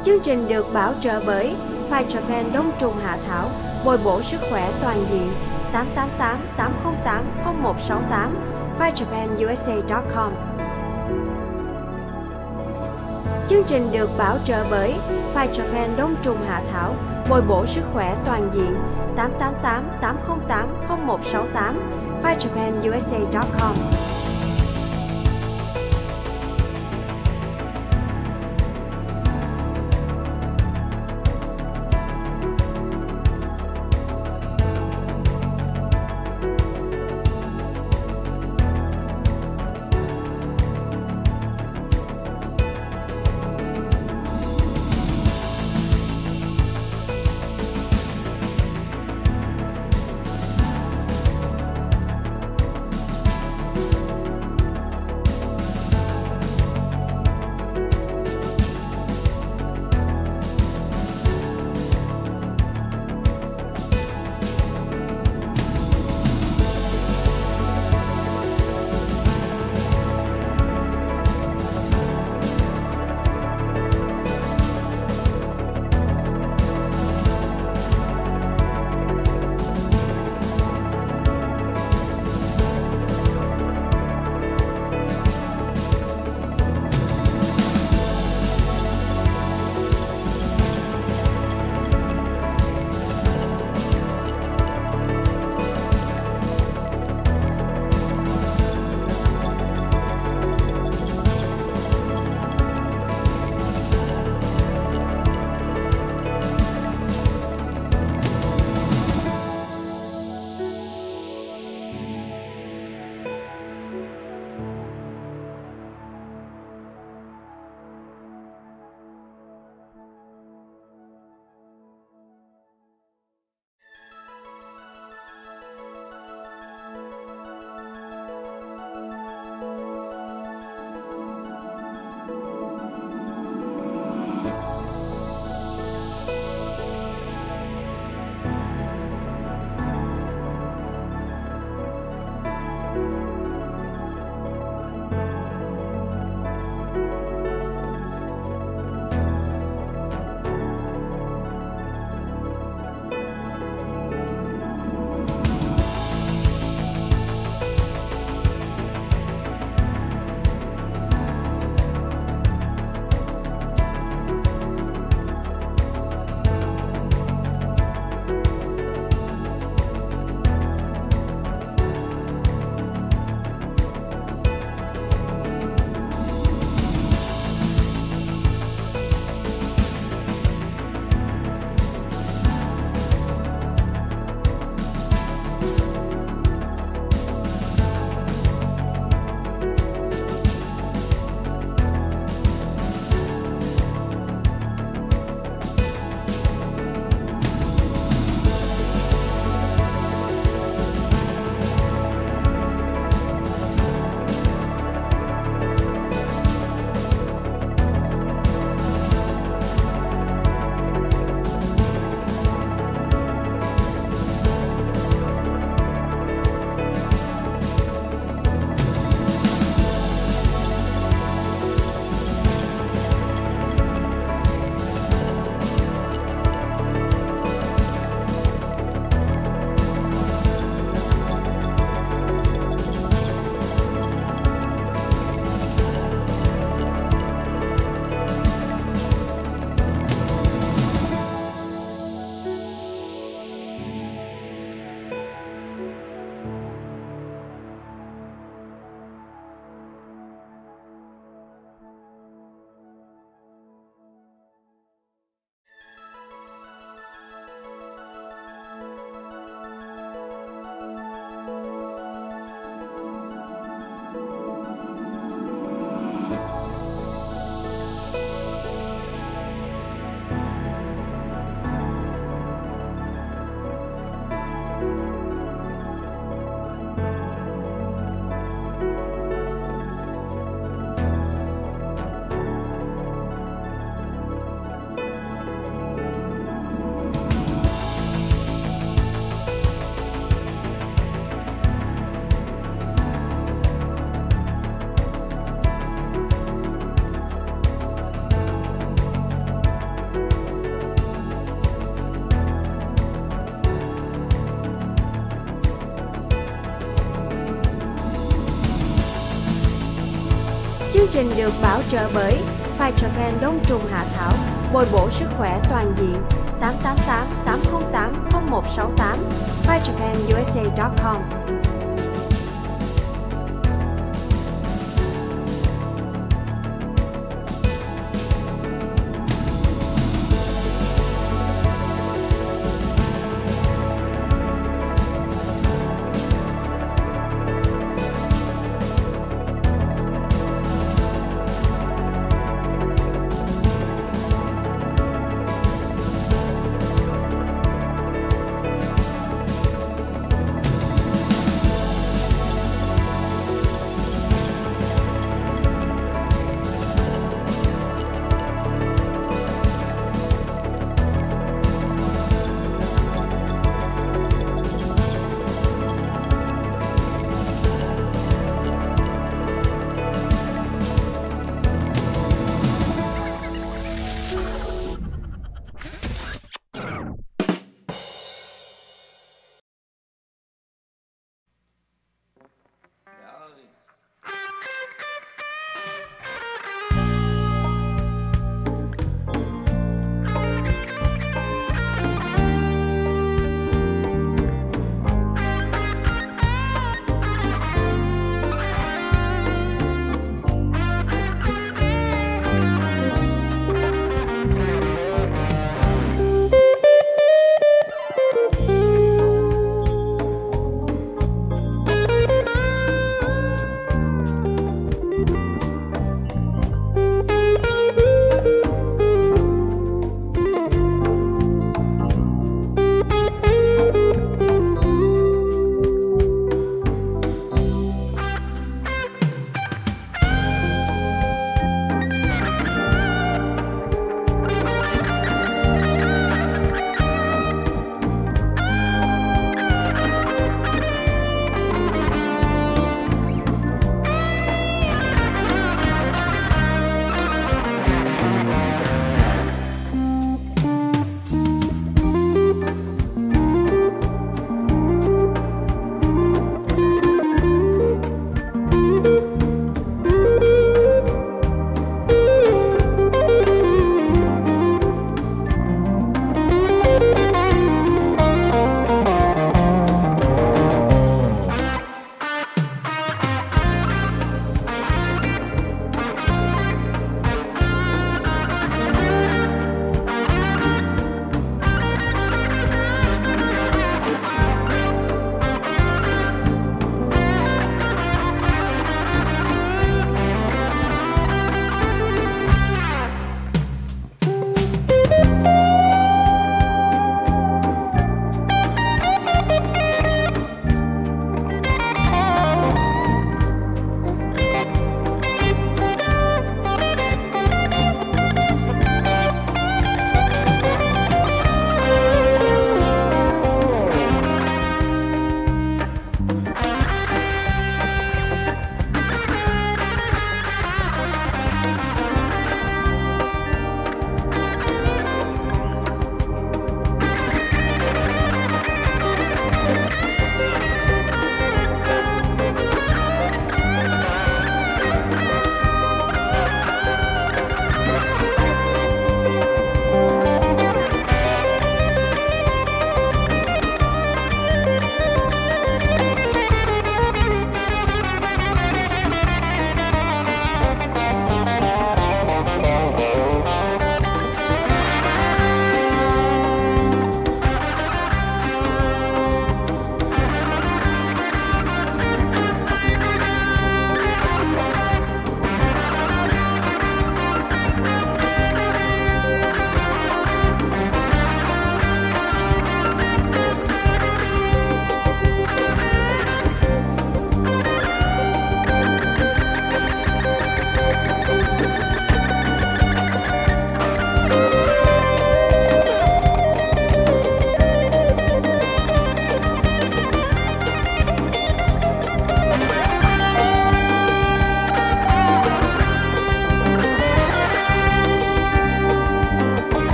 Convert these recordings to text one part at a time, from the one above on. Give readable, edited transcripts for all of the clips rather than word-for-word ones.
Chương trình được bảo trợ bởi Phi Japan Đông trùng hạ thảo, bồi bổ sức khỏe toàn diện. 888 808 0168 FiJapanUSA.com. Chương trình được bảo trợ bởi Phi Japan Đông trùng hạ thảo, bồi bổ sức khỏe toàn diện. 888 808 0168 FiJapanUSA.com. Chương trình được bảo trợ bởi Phi Japan Đông trùng hạ thảo, bồi bổ sức khỏe toàn diện. 888 808 0168 FiJapanUSA.com.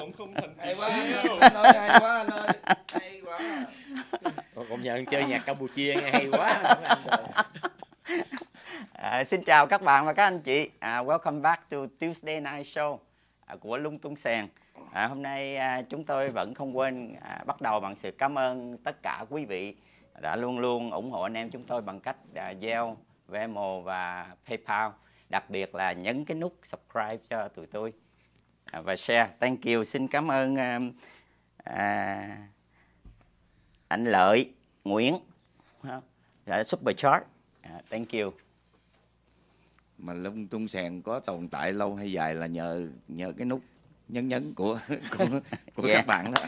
không thành hay quá anh ơi, hay quá anh ơi, hay quá. Công nhận chơi nhạc Campuchia nghe hay quá. Xin chào các bạn và các anh chị. Welcome back to Tuesday Night Show của Lung Tung Sèn. Hôm nay chúng tôi vẫn không quên bắt đầu bằng sự cảm ơn tất cả quý vị đã luôn luôn ủng hộ anh em chúng tôi bằng cách Zelle, Venmo và PayPal. Đặc biệt là nhấn cái nút subscribe cho tụi tôi và share. Thank you. Xin cảm ơn anh Lợi Nguyễn Supercharge. Thank you. Mà Lung Tung Sèn có tồn tại lâu hay dài là nhờ cái nút nhấn của các bạn đó.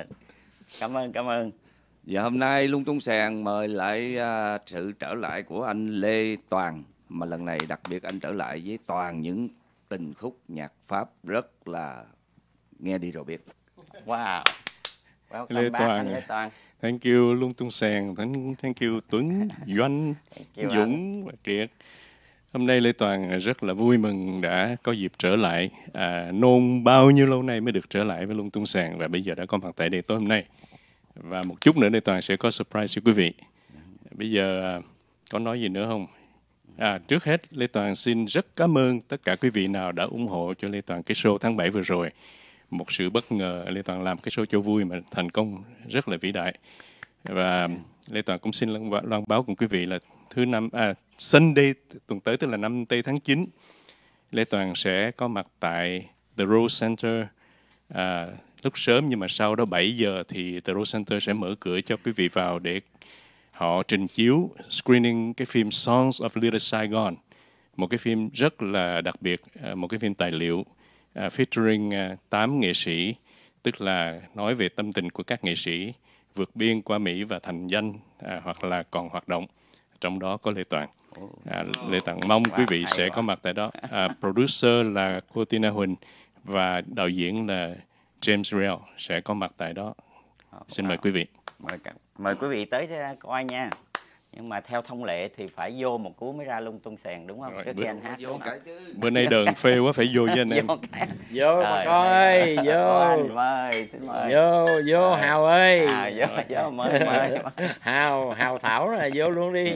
Cảm ơn. Và hôm nay Lung Tung Sèn mời lại sự trở lại của anh Lê Toàn, mà lần này đặc biệt anh trở lại với toàn những tình khúc nhạc Pháp rất là nghe đi rồi biết. Wow. Lê Toàn. Thank you Lung Tung Sèn, thank you Tuấn, Doanh, Dũng và Kiệt. Hôm nay Lê Toàn rất là vui mừng đã có dịp trở lại. Nôn bao nhiêu lâu nay mới được trở lại với Lung Tung Sèn và bây giờ đã có mặt tại đây tối hôm nay. Và một chút nữa Lê Toàn sẽ có surprise cho quý vị. Bây giờ có nói gì nữa không? Trước hết Lê Toàn xin rất cảm ơn tất cả quý vị nào đã ủng hộ cho Lê Toàn cái show tháng 7 vừa rồi. Một sự bất ngờ, Lê Toàn làm cái show cho vui mà thành công rất là vĩ đại. Và Lê Toàn cũng xin loan báo cùng quý vị là Sunday tuần tới, tức là 5 tây tháng 9, Lê Toàn sẽ có mặt tại The Rose Center lúc sớm, nhưng mà sau đó 7 giờ thì The Rose Center sẽ mở cửa cho quý vị vào để họ trình chiếu screening cái phim Songs of Little Saigon, một cái phim rất là đặc biệt, một cái phim tài liệu featuring 8 nghệ sĩ, tức là nói về tâm tình của các nghệ sĩ vượt biên qua Mỹ và thành danh hoặc là còn hoạt động. Trong đó có Lê Toàn. Lê Toàn mong quý vị sẽ có mặt tại đó. Producer là cô Tina Huỳnh và đạo diễn là James Rell sẽ có mặt tại đó. Xin mời quý vị. Mời quý vị tới coi nha. Nhưng mà theo thông lệ thì phải vô một cú mới ra Lung Tung Sèn đúng không? Trước khi anh hát đúng không? Bữa nay đờn phê quá phải vô với anh em. Vô bà con ơi, vô. Anh mời, xin mời. Vô Hào ơi. Vô mời. Hào Thảo là vô luôn đi.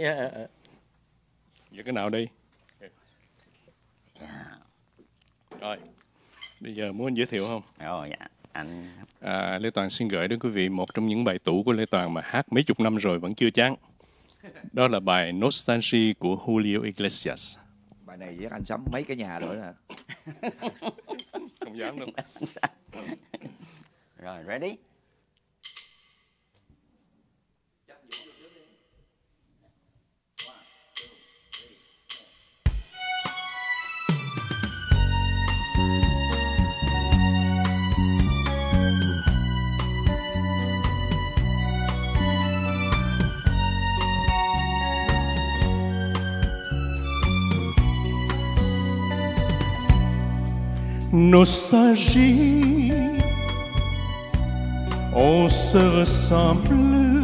Giờ cái nào đi? Rồi. Bây giờ muốn anh giới thiệu không? Dạ. Anh Lê Toàn xin gửi đến quý vị một trong những bài tủ của Lê Toàn mà hát mấy chục năm rồi vẫn chưa chán. Đó là bài Nostalgia của Julio Iglesias. Bài này với anh sắm mấy cái nhà rồi nè. Không dám đâu. Rồi, ready? Nostalgie, on se ressemble.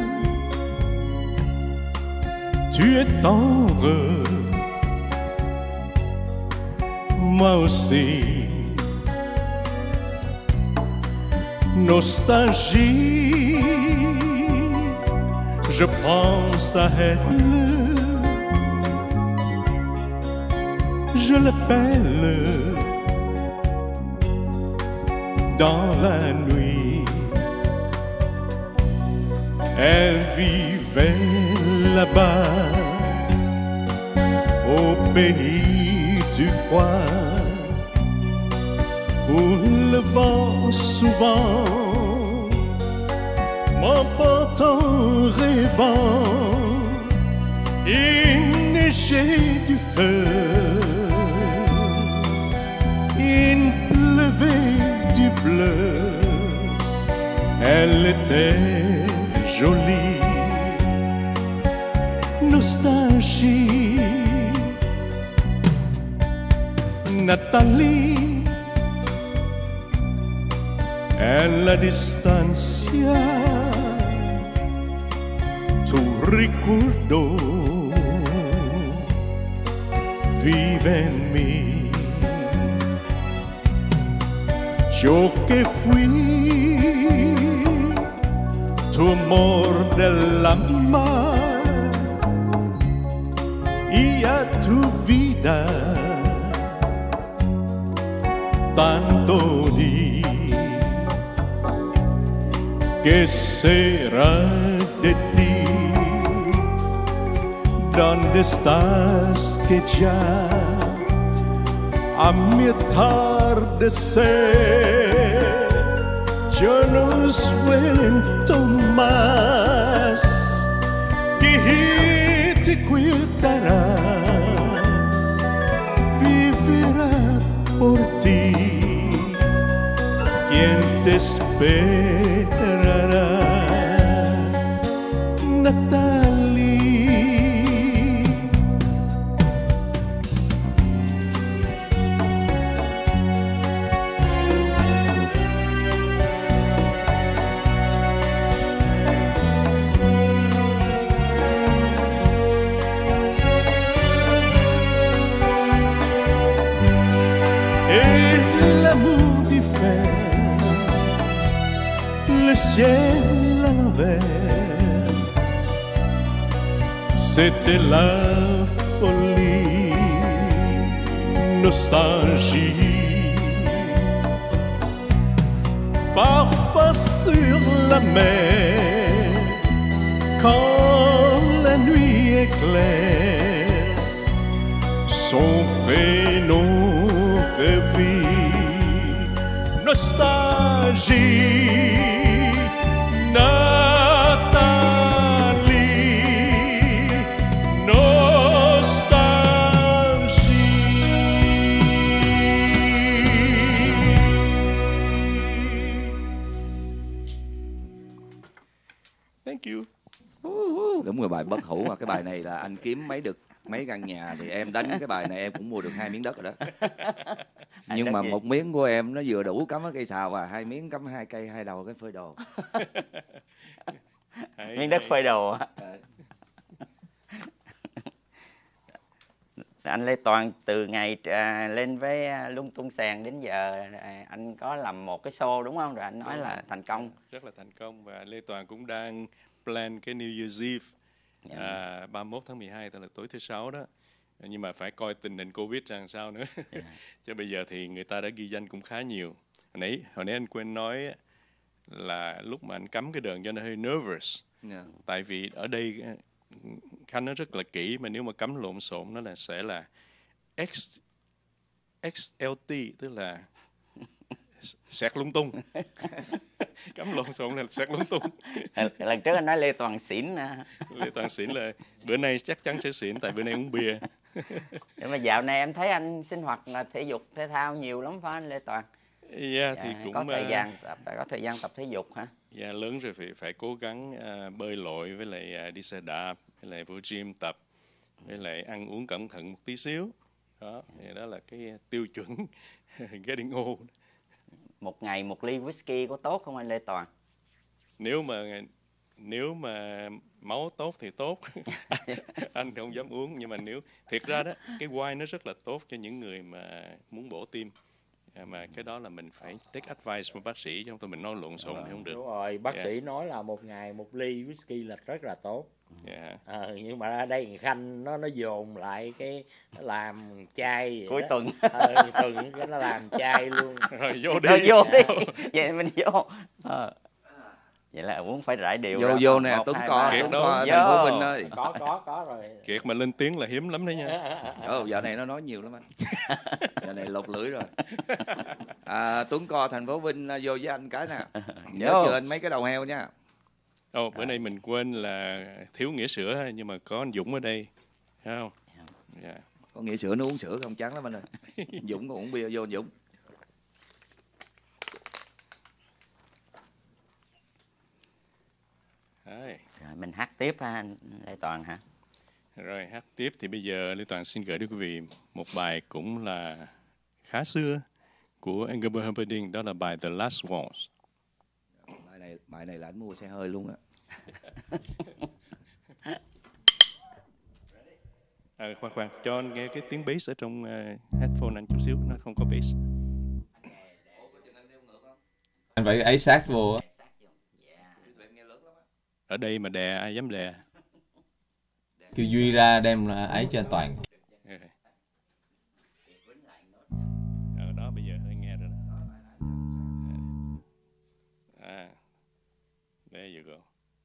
Tu es tendre, moi aussi. Nostalgie, je pense à elle, je l'appelle dans la nuit. Elle vivait là-bas au pays du froid, où le vent souvent m'emporte en rêvant. Il neigeait du feu, il pleuvait du bleu, elle était jolie. Nostalgie, Nathalie, en la distancia tu ricordo vive en mí. ciò che fui, tu amor dell'alma, y a tu vida, tanto di que será de ti, ¿dónde estás que ya a mi atardecer yo no suelto más? Que te cuidará, vivirá por ti, quien te esperará, Natalie. Et l'amour diffère, le ciel à l'envers, c'était la folie, nostalgie. Parfois sur la mer, quand la nuit est claire, son prénom revit, nostalgie, Natalie, nostalgie. Thank you. Đúng rồi, bài bất hủ mà cái bài này là anh kiếm mấy căn nhà thì em đánh cái bài này em cũng mua được 2 miếng đất rồi đó. Nhưng mà một miếng của em nó vừa đủ cắm cái cây xào và 2 miếng cắm 2 cây 2 đầu cái phơi đồ. Miếng đất phơi đồ á. Anh Lê Toàn từ ngày lên với Lung Tung Sèn đến giờ anh có làm một cái show đúng không? Rồi anh nói là thành công. Rất là thành công, và Lê Toàn cũng đang plan cái New Year's Eve 31 tháng 12, tức là tối thứ Sáu đó. Nhưng mà phải coi tình hình Covid ra làm sao nữa. Chứ bây giờ thì người ta đã ghi danh cũng khá nhiều. Hồi nãy anh quên nói là lúc mà anh cắm cái đờn cho nó hơi nervous. Tại vì ở đây Khanh nó rất là kỹ, mà nếu mà cắm lộn xộn nó sẽ là XLT, tức là xẹt lung tung. Cắm lộn xộn là xẹt lung tung. Lần trước anh nói Lê Toàn xỉn. Lê Toàn xỉn là bữa nay chắc chắn sẽ xỉn, tại bữa nay uống bia. Nhưng mà dạo này em thấy anh sinh hoạt thể dục thể thao nhiều lắm phải anh Lê Toàn? Yeah, thì cũng có thời gian tập thể dục hả? Yeah, lớn rồi phải cố gắng bơi lội, với lại đi xe đạp, với lại vô gym tập, với lại ăn uống cẩn thận một tí xíu. Đó là cái tiêu chuẩn getting old. Một ngày 1 ly whisky có tốt không anh Lê Toàn? Nếu mà máu tốt thì tốt. Anh không dám uống, nhưng mà thiệt ra đó, cái wine nó rất là tốt cho những người mà muốn bổ tim. Mà cái đó là mình phải take advice của bác sĩ, chứ không thôi mình nói lộn xộn thì không được. Đúng rồi, bác sĩ nói là một ngày 1 ly whisky là rất là tốt. Nhưng mà ở đây Khanh nó dồn lại cái nó làm chai cuối tuần. Tuần cái nó làm chai luôn. Rồi vô đi. Vậy mình vô. Vậy là uống phải rải đều. Vô nè, Tuấn Co thành phố Vinh ơi. Có rồi. Kiệt mà lên tiếng là hiếm lắm đấy nha. Dạo này nó nói nhiều lắm anh. Dạo này lột lưỡi rồi. Tuấn Co thành phố Vinh vô với anh cái nè. Nhớ chờ anh mấy cái đầu heo nha. Bữa nay mình quên là thiếu nghĩa sữa, nhưng mà có anh Dũng ở đây, thấy không? Yeah. Có nghĩa sữa nó uống sữa không chán lắm anh ơi. Dũng còn uống bia, vô anh Dũng. Rồi mình hát tiếp ha anh Lê Toàn hả? Rồi hát tiếp thì bây giờ Lê Toàn xin gửi đến quý vị một bài cũng là khá xưa của Engelbert Humperdinck, đó là bài The Last Waltz. Bài này là anh mua xe hơi luôn á. Khoan, cho anh nghe cái tiếng bass ở trong headphone anh chút xíu, nó không có bass. Anh phải ấy sát vô á. Ở đây mà đè ai dám đè. Kêu Duy ra đem ấy cho Toàn. Ở đó bây giờ hơi nghe rồi đó. There you go.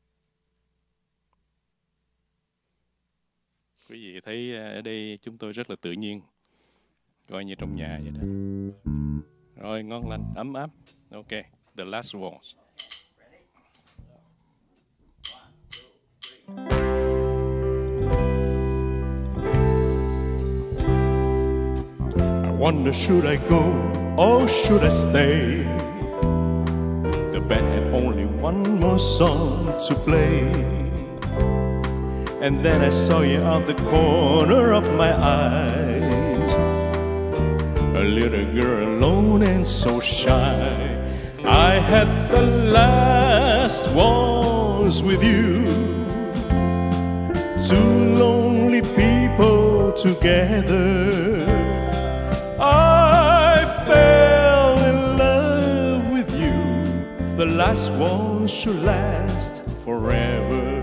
Quý vị thấy ở đây chúng tôi rất là tự nhiên, coi như trong nhà vậy đó. Rồi, ngon lành, ấm áp. Ok, the last waltz. I wonder should I go or should I stay? The band had only one more song to play. And then I saw you out the corner of my eyes, a little girl alone and so shy. I had the last waltz with you, two lonely people together. I fell in love with you. The last waltz should last forever.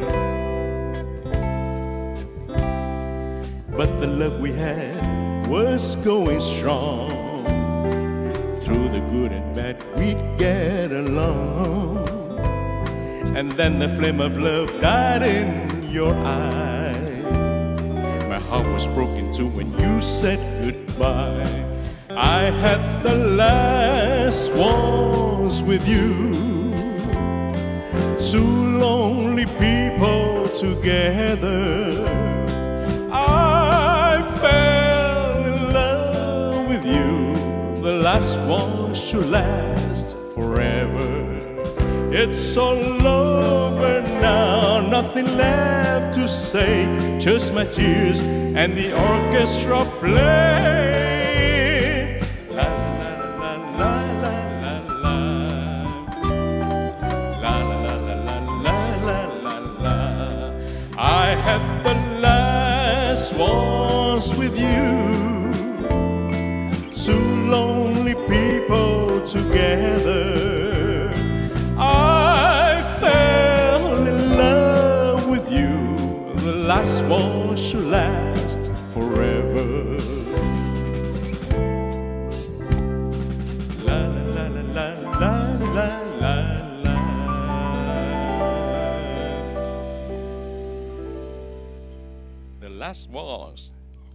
But the love we had was going strong. Through the good and bad we'd get along. And then the flame of love died in your eye. My heart was broken too when you said goodbye. I had the last waltz with you, two lonely people together. I fell in love with you. The last one should last forever. It's all over now, nothing left to say, just my tears and the orchestra play. La la la la la la la la la la la la la la. I had the last waltz with you, two lonely people together. I fell in love with you. The last one should last forever. La la la la la la la la. The last waltz.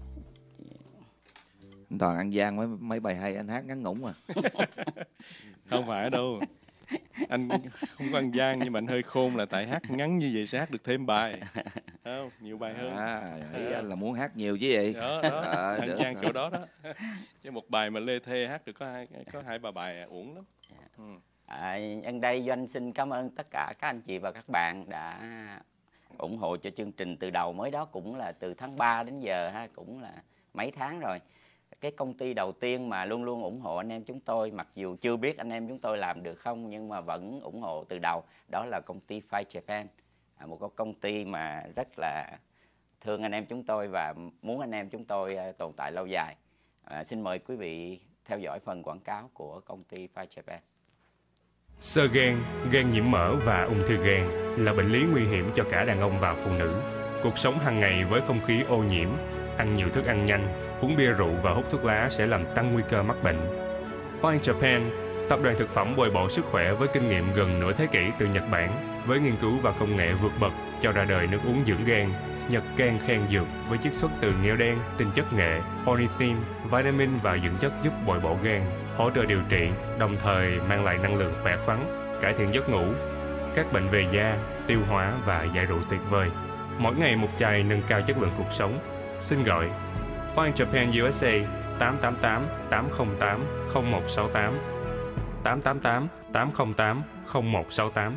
Anh Toàn ăn gian mấy bài hay anh hát ngắn ngủn à. Không phải đâu. Anh không có ăn gian nhưng mà anh hơi khôn là tại hát ngắn như vậy sẽ hát được thêm bài. Không, nhiều bài hơn. Ý anh là muốn hát nhiều chứ gì. Đó, ăn gian chỗ đó đó. Chứ một bài mà Lê Thê hát được có hai ba bài uổng lắm. Nhân đây Doanh xin cảm ơn tất cả các anh chị và các bạn đã ủng hộ cho chương trình từ đầu, mới đó cũng là từ tháng 3 đến giờ ha, cũng là mấy tháng rồi. Cái công ty đầu tiên mà luôn luôn ủng hộ anh em chúng tôi, mặc dù chưa biết anh em chúng tôi làm được không nhưng mà vẫn ủng hộ từ đầu, đó là công ty Fight Japan, một công ty mà rất là thương anh em chúng tôi và muốn anh em chúng tôi tồn tại lâu dài. Xin mời quý vị theo dõi phần quảng cáo của công ty Fight Japan. Xơ gan, gan nhiễm mỡ và ung thư gan là bệnh lý nguy hiểm cho cả đàn ông và phụ nữ. Cuộc sống hàng ngày với không khí ô nhiễm, ăn nhiều thức ăn nhanh, uống bia rượu và hút thuốc lá sẽ làm tăng nguy cơ mắc bệnh. Fight Japan, tập đoàn thực phẩm bồi bổ sức khỏe với kinh nghiệm gần nửa thế kỷ từ Nhật Bản, với nghiên cứu và công nghệ vượt bậc cho ra đời nước uống dưỡng gan, Nhật Can Khen Dược với chiết xuất từ nghêu đen, tinh chất nghệ, ornithine, vitamin và dưỡng chất giúp bồi bổ gan, hỗ trợ điều trị, đồng thời mang lại năng lượng khỏe khoắn, cải thiện giấc ngủ, các bệnh về da, tiêu hóa và giải rượu tuyệt vời. Mỗi ngày một chai nâng cao chất lượng cuộc sống. Xin gọi Find Japan USA 888 808 0168 888 808 0168.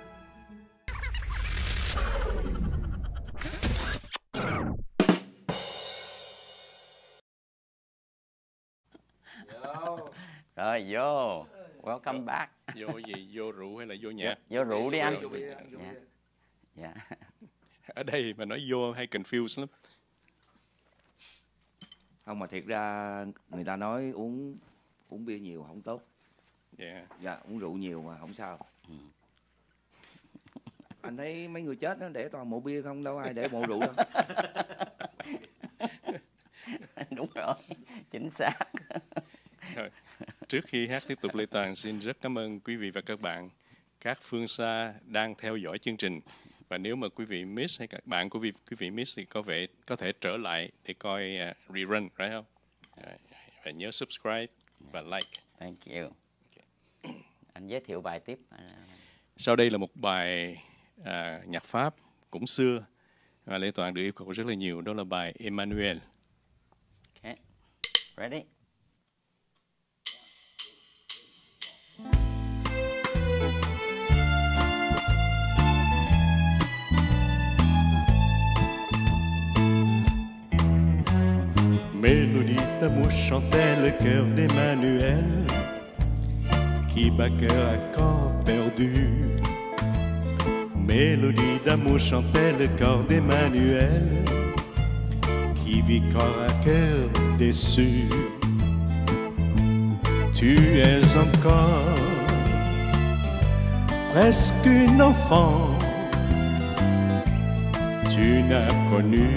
Rồi vô, welcome back. Vô gì? Vô rượu hay là vô nhạc? Vô rượu đi anh. Dạ. Ở đây mà nói vô hay confuse lắm. Không, mà thiệt ra người ta nói uống bia nhiều không tốt. Dạ, uống rượu nhiều mà không sao. Anh thấy mấy người chết nó để toàn mộ bia không, đâu ai để mộ rượu đâu. Đúng rồi, chính xác. Rồi, trước khi hát tiếp tục, Lê Toàn xin rất cảm ơn quý vị và các bạn, các phương xa đang theo dõi chương trình. Và nếu mà quý vị miss hay các bạn của quý vị miss thì có thể trở lại để coi rerun, right không? Và nhớ subscribe và like. Thank you. Okay. Anh giới thiệu bài tiếp. Sau đây là một bài nhạc Pháp cũng xưa và Lê Toàn được yêu cầu rất là nhiều, đó là bài Emmanuel. Okay. Ready? Mélodie d'amour chantait le cœur d'Emmanuel, qui bat cœur à corps perdu. Mélodie d'amour chantait le corps d'Emmanuel, qui vit corps à cœur déçu. Tu es encore presque une enfant, tu n'as connu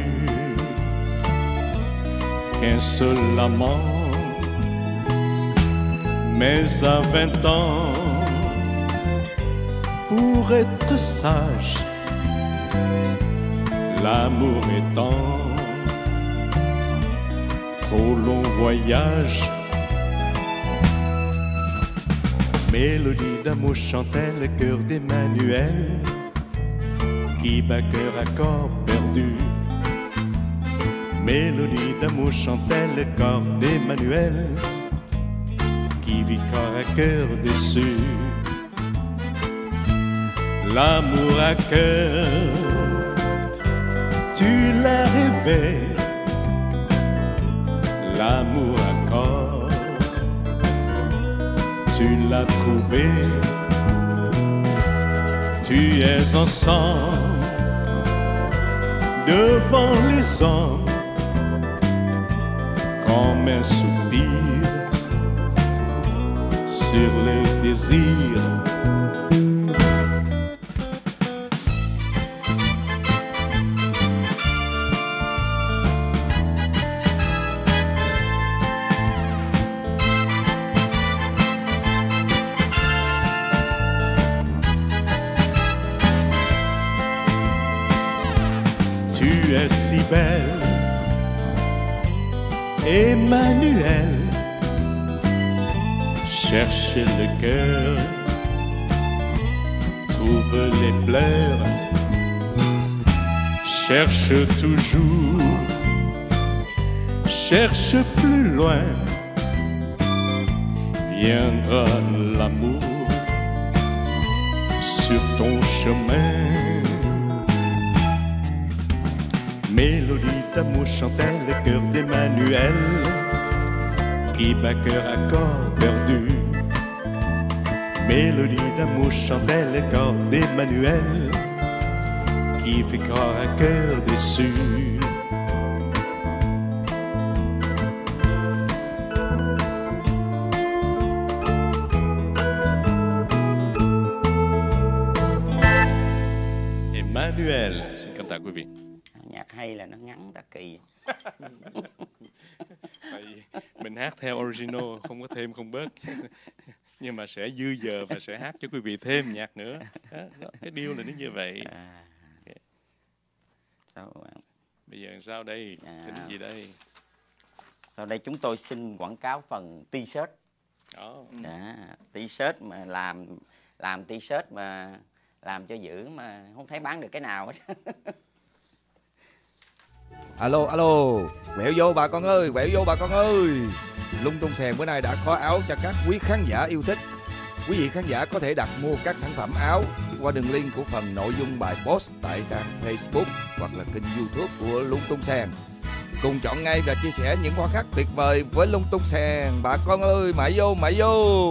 qu'un seul amant, mais à 20 ans, pour être sage, l'amour étant trop long voyage. Mélodie d'amour chantait le cœur d'Emmanuel, qui bat cœur à corps perdu. Mélodie d'amour chantait le corps d'Emmanuel, qui vit corps à cœur déçu. L'amour à cœur, tu l'as rêvé. L'amour à corps, tu l'as trouvé. Tu es ensemble devant les hommes, comme un soupir sur le désir. Tu es si belle, Emmanuel, cherche le cœur, trouve les pleurs, cherche toujours, cherche plus loin, viendra l'amour sur ton chemin. Mélodie d'amour chantait le cœur d'Emmanuel, qui bat cœur à corps perdu. Mélodie d'amour chantait le corps d'Emmanuel, qui fait corps à cœur déçu. Emmanuel, xin cảm tạ quý vị. Nhạc hay là nó ngắn ta kỳ. Tại vì mình hát theo original, không có thêm không bớt. Nhưng mà sẽ dư giờ và sẽ hát cho quý vị thêm nhạc nữa. Đó, cái deal là nó như vậy. Okay. Bây giờ sao đây? Tính gì đây? Sau đây chúng tôi xin quảng cáo phần t-shirt. T-shirt mà làm t-shirt mà làm cho dữ mà không thấy bán được cái nào hết. Alo, quẹo vô bà con ơi, quẹo vô bà con ơi. Lung Tung Sèn bữa nay đã có áo cho các quý khán giả yêu thích. Quý vị khán giả có thể đặt mua các sản phẩm áo qua đường link của phần nội dung bài post tại trang Facebook hoặc là kênh YouTube của Lung Tung Sèn. Cùng chọn ngay và chia sẻ những khoảnh khắc tuyệt vời với Lung Tung Sèn. Bà con ơi, mãi vô.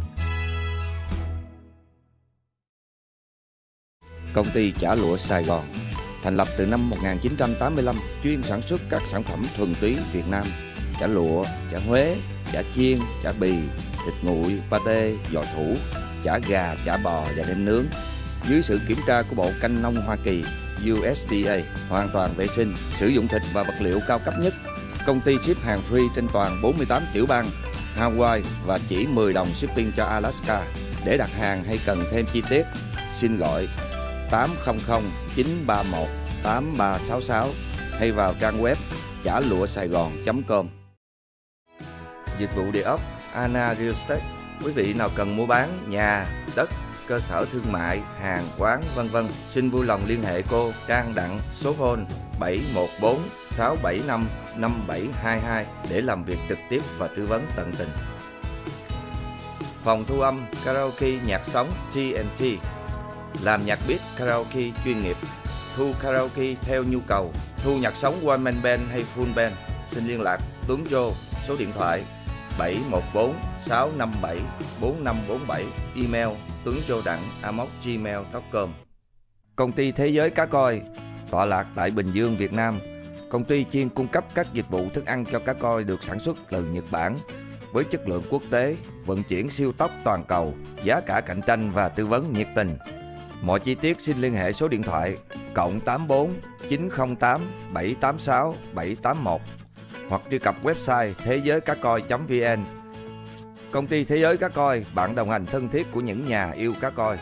Công ty Chả Lụa Sài Gòn thành lập từ năm 1985, chuyên sản xuất các sản phẩm thuần túy Việt Nam: chả lụa, chả Huế, chả chiên, chả bì, thịt nguội, pate, giò thủ, chả gà, chả bò và nem nướng. Dưới sự kiểm tra của Bộ Canh nông Hoa Kỳ USDA, hoàn toàn vệ sinh, sử dụng thịt và vật liệu cao cấp nhất. Công ty ship hàng free trên toàn 48 tiểu bang Hawaii và chỉ 10 đồng shipping cho Alaska. Để đặt hàng hay cần thêm chi tiết, xin gọi 800 931 8366 hay vào trang web chả-lụa-sài-gòn.com. Dịch vụ địa ốc Anna Real Estate. Quý vị nào cần mua bán nhà, đất, cơ sở thương mại, hàng quán v.v. xin vui lòng liên hệ cô Trang Đặng số phone 714 675 5722 để làm việc trực tiếp và tư vấn tận tình. Phòng thu âm karaoke nhạc sống TNT, làm nhạc beat karaoke chuyên nghiệp, thu karaoke theo nhu cầu, thu nhạc sống one man band hay full band. Xin liên lạc Tuấn Joe, số điện thoại 714 657 4547, email tuonjoedang@gmail.com. Công ty Thế giới Cá Coi, tọa lạc tại Bình Dương, Việt Nam. Công ty chuyên cung cấp các dịch vụ thức ăn cho cá coi được sản xuất từ Nhật Bản với chất lượng quốc tế, vận chuyển siêu tốc toàn cầu, giá cả cạnh tranh và tư vấn nhiệt tình. Mọi chi tiết xin liên hệ số điện thoại +84 908 786 781 hoặc truy cập website thezớicacoi.vn. Công ty Thế giới Cá Coi, bạn đồng hành thân thiết của những nhà yêu cá coi.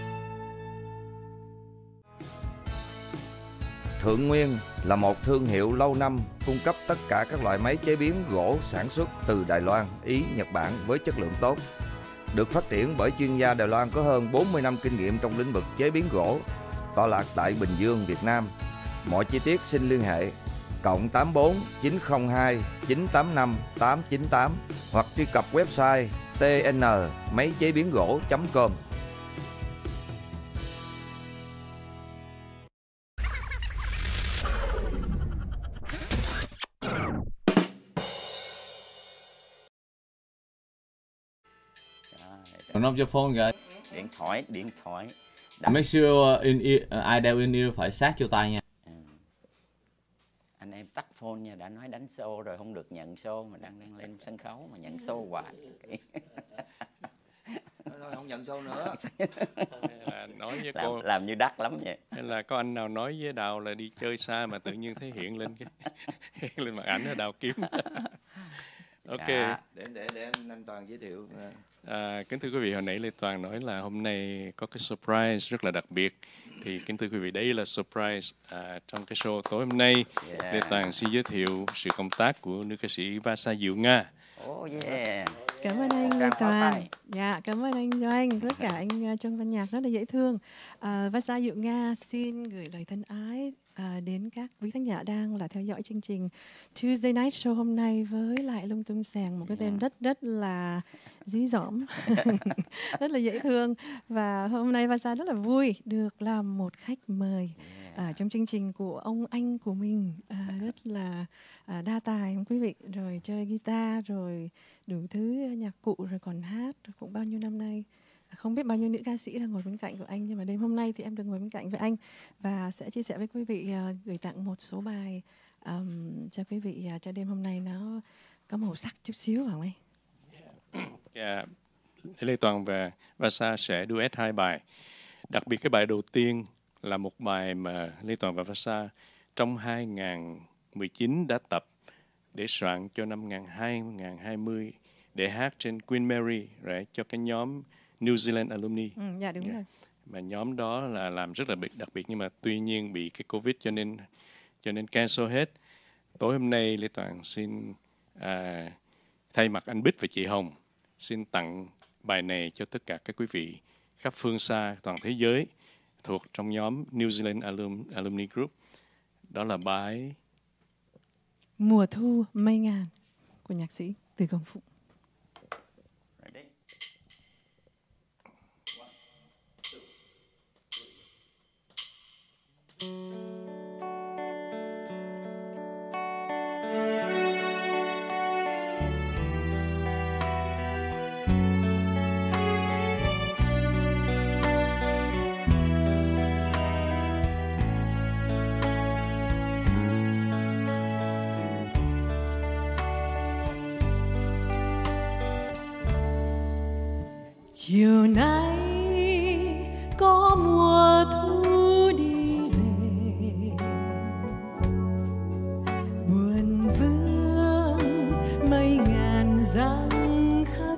Thượng Nguyên là một thương hiệu lâu năm cung cấp tất cả các loại máy chế biến gỗ sản xuất từ Đài Loan, Ý, Nhật Bản với chất lượng tốt. Được phát triển bởi chuyên gia Đài Loan có hơn 40 năm kinh nghiệm trong lĩnh vực chế biến gỗ, tọa lạc tại Bình Dương, Việt Nam. Mọi chi tiết xin liên hệ +84 902 985 898 hoặc truy cập website tnmáychébínggỗ.com. Còn không cho phone kìa. Điện thoại. Make sure ai đeo in ear phải sát cho tay nha. Anh em tắt phone nha, đã nói đánh show rồi không được nhận show mà đang lên sân khấu mà nhận show hoài. Thôi không nhận show nữa. Nói với cô làm như đắt lắm vậy. Hay là có anh nào nói với Đào là đi chơi xa mà tự nhiên thấy hiện lên lên màn ảnh là Đào kiếm. Ok. Để anh Toàn giới thiệu. Kính thưa quý vị, hồi nãy Lê Toàn nói là hôm nay có cái surprise rất là đặc biệt. Thì kính thưa quý vị, đây là surprise trong cái show tối hôm nay. Lê Toàn xin giới thiệu sự công tác của nữ ca sĩ Vasa Diệu Nga. Cảm ơn anh Lê Toàn. Dạ, cảm ơn anh Doanh, tất cả anh trong ban nhạc rất là dễ thương. Vasa Diệu Nga xin gửi lời thân ái đến các quý khán giả đang là theo dõi chương trình Tuesday Night Show hôm nay với lại Lung Tung Sàng, một cái tên rất là dí dỏm, rất là dễ thương. Và hôm nay Vasa rất là vui được làm một khách mời trong chương trình của ông anh của mình, rất là đa tài quý vị, rồi chơi guitar, rồi đủ thứ nhạc cụ, rồi còn hát, rồi cũng bao nhiêu năm nay không biết bao nhiêu nữ ca sĩ là ngồi bên cạnh của anh, nhưng mà đêm hôm nay thì em được ngồi bên cạnh với anh và sẽ chia sẻ với quý vị, gửi tặng một số bài cho quý vị cho đêm hôm nay nó có màu sắc chút xíu vào đây. Lê Toàn và Vasa sẽ duet 2 bài. Đặc biệt cái bài đầu tiên là một bài mà Lê Toàn và Vasa trong 2019 đã tập để soạn cho năm 2020 để hát trên Queen Mary, cho cái nhóm New Zealand Alumni. Dạ đúng rồi. Mà nhóm đó là làm rất là đặc biệt, nhưng mà tuy nhiên bị cái Covid cho nên cancel hết. Tối hôm nay Lê Toàn xin thay mặt anh Bích và chị Hồng xin tặng bài này cho tất cả các quý vị khắp phương xa toàn thế giới thuộc trong nhóm New Zealand Alumni Group. Đó là bài Mùa thu mây ngàn của nhạc sĩ Từ Công Phụng. Chiều nay có mùa thu đi về, buồn vương mây ngàn giăng khắp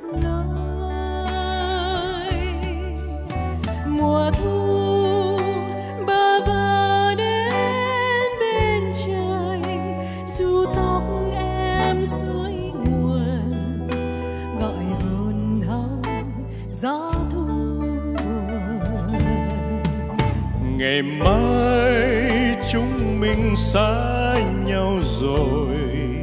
nơi. Mùa thu bơ vơ đến bên trời, dù tóc em suối nguồn gọi hồn hồng gió thu. Ngày mai chúng mình xa nhau rồi,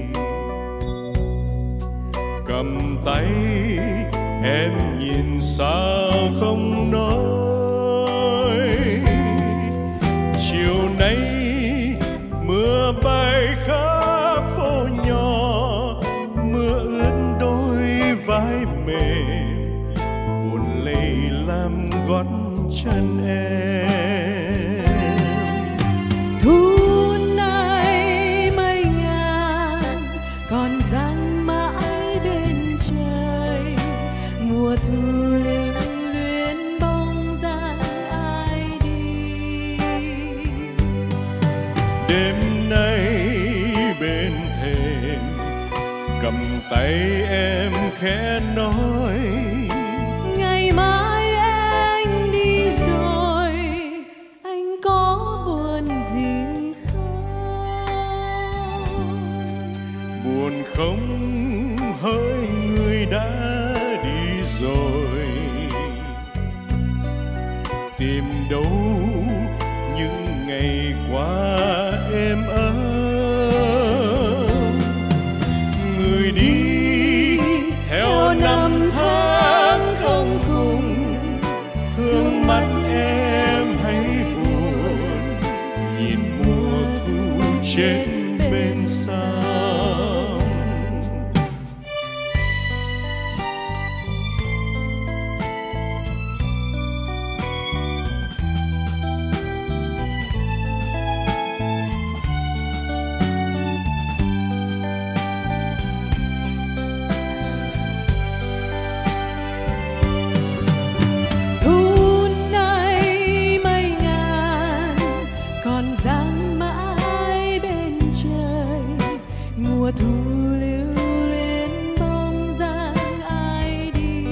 cầm tay em nhìn sao không nói. Chiều nay mưa bay khắp phố nhỏ, mưa ướt đôi vai mềm, buồn lầy làm gót chân em. Thu này mây ngàn còn giăng mãi bên trời, mùa thu lưu luyến bóng dáng ai đi. Đêm nay bên thềm cầm tay em khẽ nói, Ngày mai anh đi rồi, anh có buồn gì không? buồn không hỡi người đã đi rồi, tìm đâu những ngày qua em ấm. Người đi theo năm tháng không cùng, thương mắt em hay buồn, nhìn mùa thu chết bên sông. Thu này mây ngàn còn giăng mãi bên trời, mùa thu lưu luyến bóng dáng ai đi.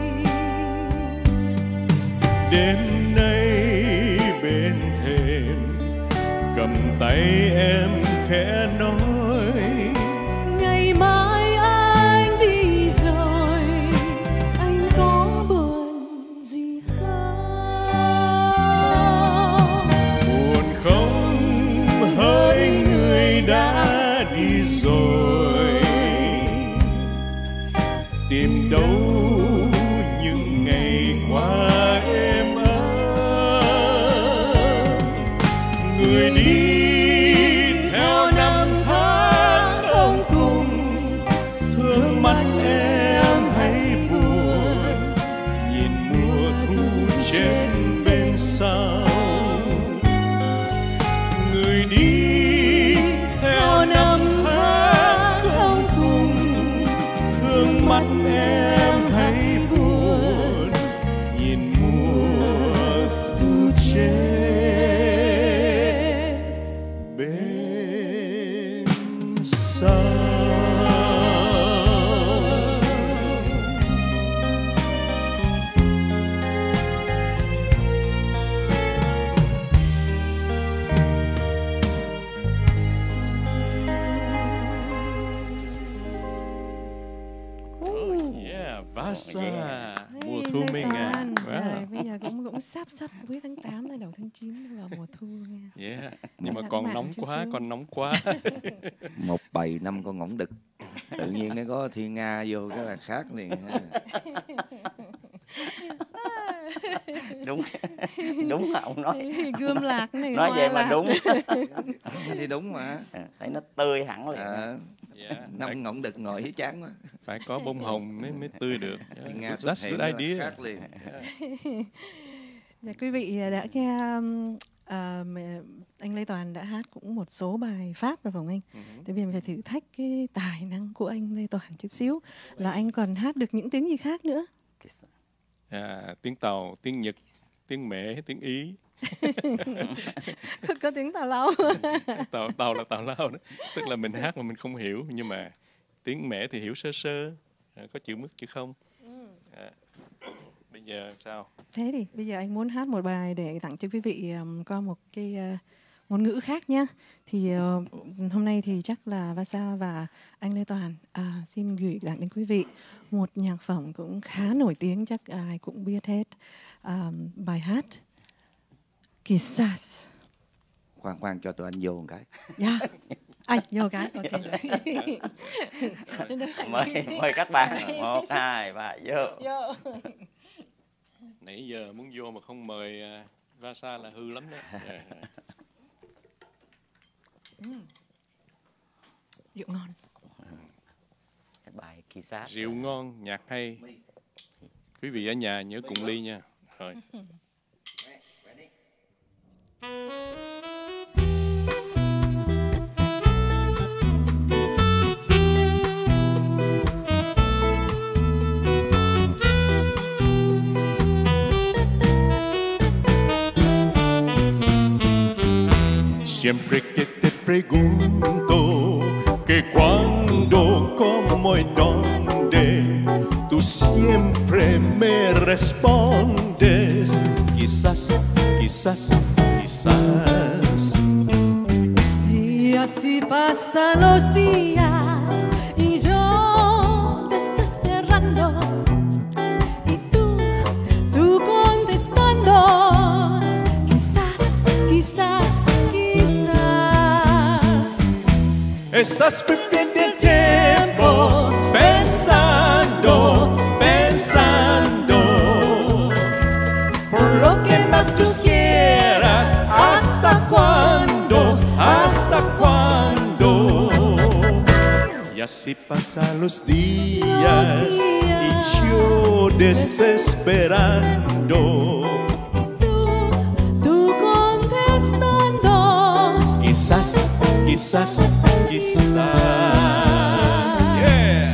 Đêm nay bên thềm cầm tay em khẽ nói, Ngày mai anh đi rồi, anh có buồn gì không? buồn không hỡi người đã đi rồi, tìm đâu những ngày qua em ấm. Người đi theo năm tháng không cùng, thương mắt em hay buồn, nhìn mùa thu chết bên sông. Người đi theo năm tháng không cùng, thương mắt em hay buồn, nhìn mùa thu chết bên sông. Yeah, Vasa, mùa thu mây ngàn. Trời, Wow. bây giờ cũng sắp cuối tháng 8 tới đầu tháng 9 vào mùa thu nha. Yeah, nhưng mà Các còn bạn nóng chút quá, xíu. còn nóng quá. Một bầy 5 con ngỗng đực, tự nhiên cái có Thiên Nga vô cái là khác liền ha. Đúng đúng mà ông nói. Gươm lạc này. Nói vậy mà đúng. Thì đúng mà. Thấy nó tươi hẳn liền. Yeah, 5 ngỗng đực ngồi dưới chán quá. phải có bông hồng mới tươi được. Thiên Nga That's xuất hiện good là idea. khác liền. Dạ, quý vị đã nghe anh Lê Toàn đã hát cũng một số bài Pháp rồi phải không anh? Thì bây giờ mình phải thử thách cái tài năng của anh Lê Toàn chút xíu, là anh còn hát được những tiếng gì khác nữa? tiếng Tàu, tiếng Nhật, tiếng Mễ, tiếng Ý. Có tiếng Tào Lao. Tàu là Tào Lao đó. Tức là mình hát mà mình không hiểu, nhưng mà tiếng Mễ thì hiểu sơ sơ, có chữ mức chữ không. Bây giờ sao? Thế thì bây giờ anh muốn hát một bài để tặng cho quý vị qua một cái ngôn ngữ khác nhé. Thì hôm nay thì chắc là Vasa và anh Lê Toàn xin gửi tặng đến quý vị một nhạc phẩm cũng khá nổi tiếng, chắc ai cũng biết hết. Bài hát Quizás. Khoan cho tụi anh vô một cái. Dạ. Anh vô cái. Ok. mời các bạn. 1, 2, 3, vô. Nãy giờ muốn vô mà không mời Vasa là hư lắm đó. Rượu ngon. Cái bài Quizás. Rượu ngon, nhạc hay. Quý vị ở nhà nhớ cùng ly nha. Rồi. Siempre que te pregunto que cuando, cómo y dónde, tú siempre me respondes, quizás, quizás, quizás. Y así pasan los días y yo desesperando y tú contestando, quizás, quizás, quizás. Estás perdiendo el tiempo pensando, pensando por lo que más tú quieras. ¿Hasta cuándo? ¿Hasta cuándo? Y así pasan los días y yo desesperando. Tú contestando, quizás, quizás, quizás. Yeah.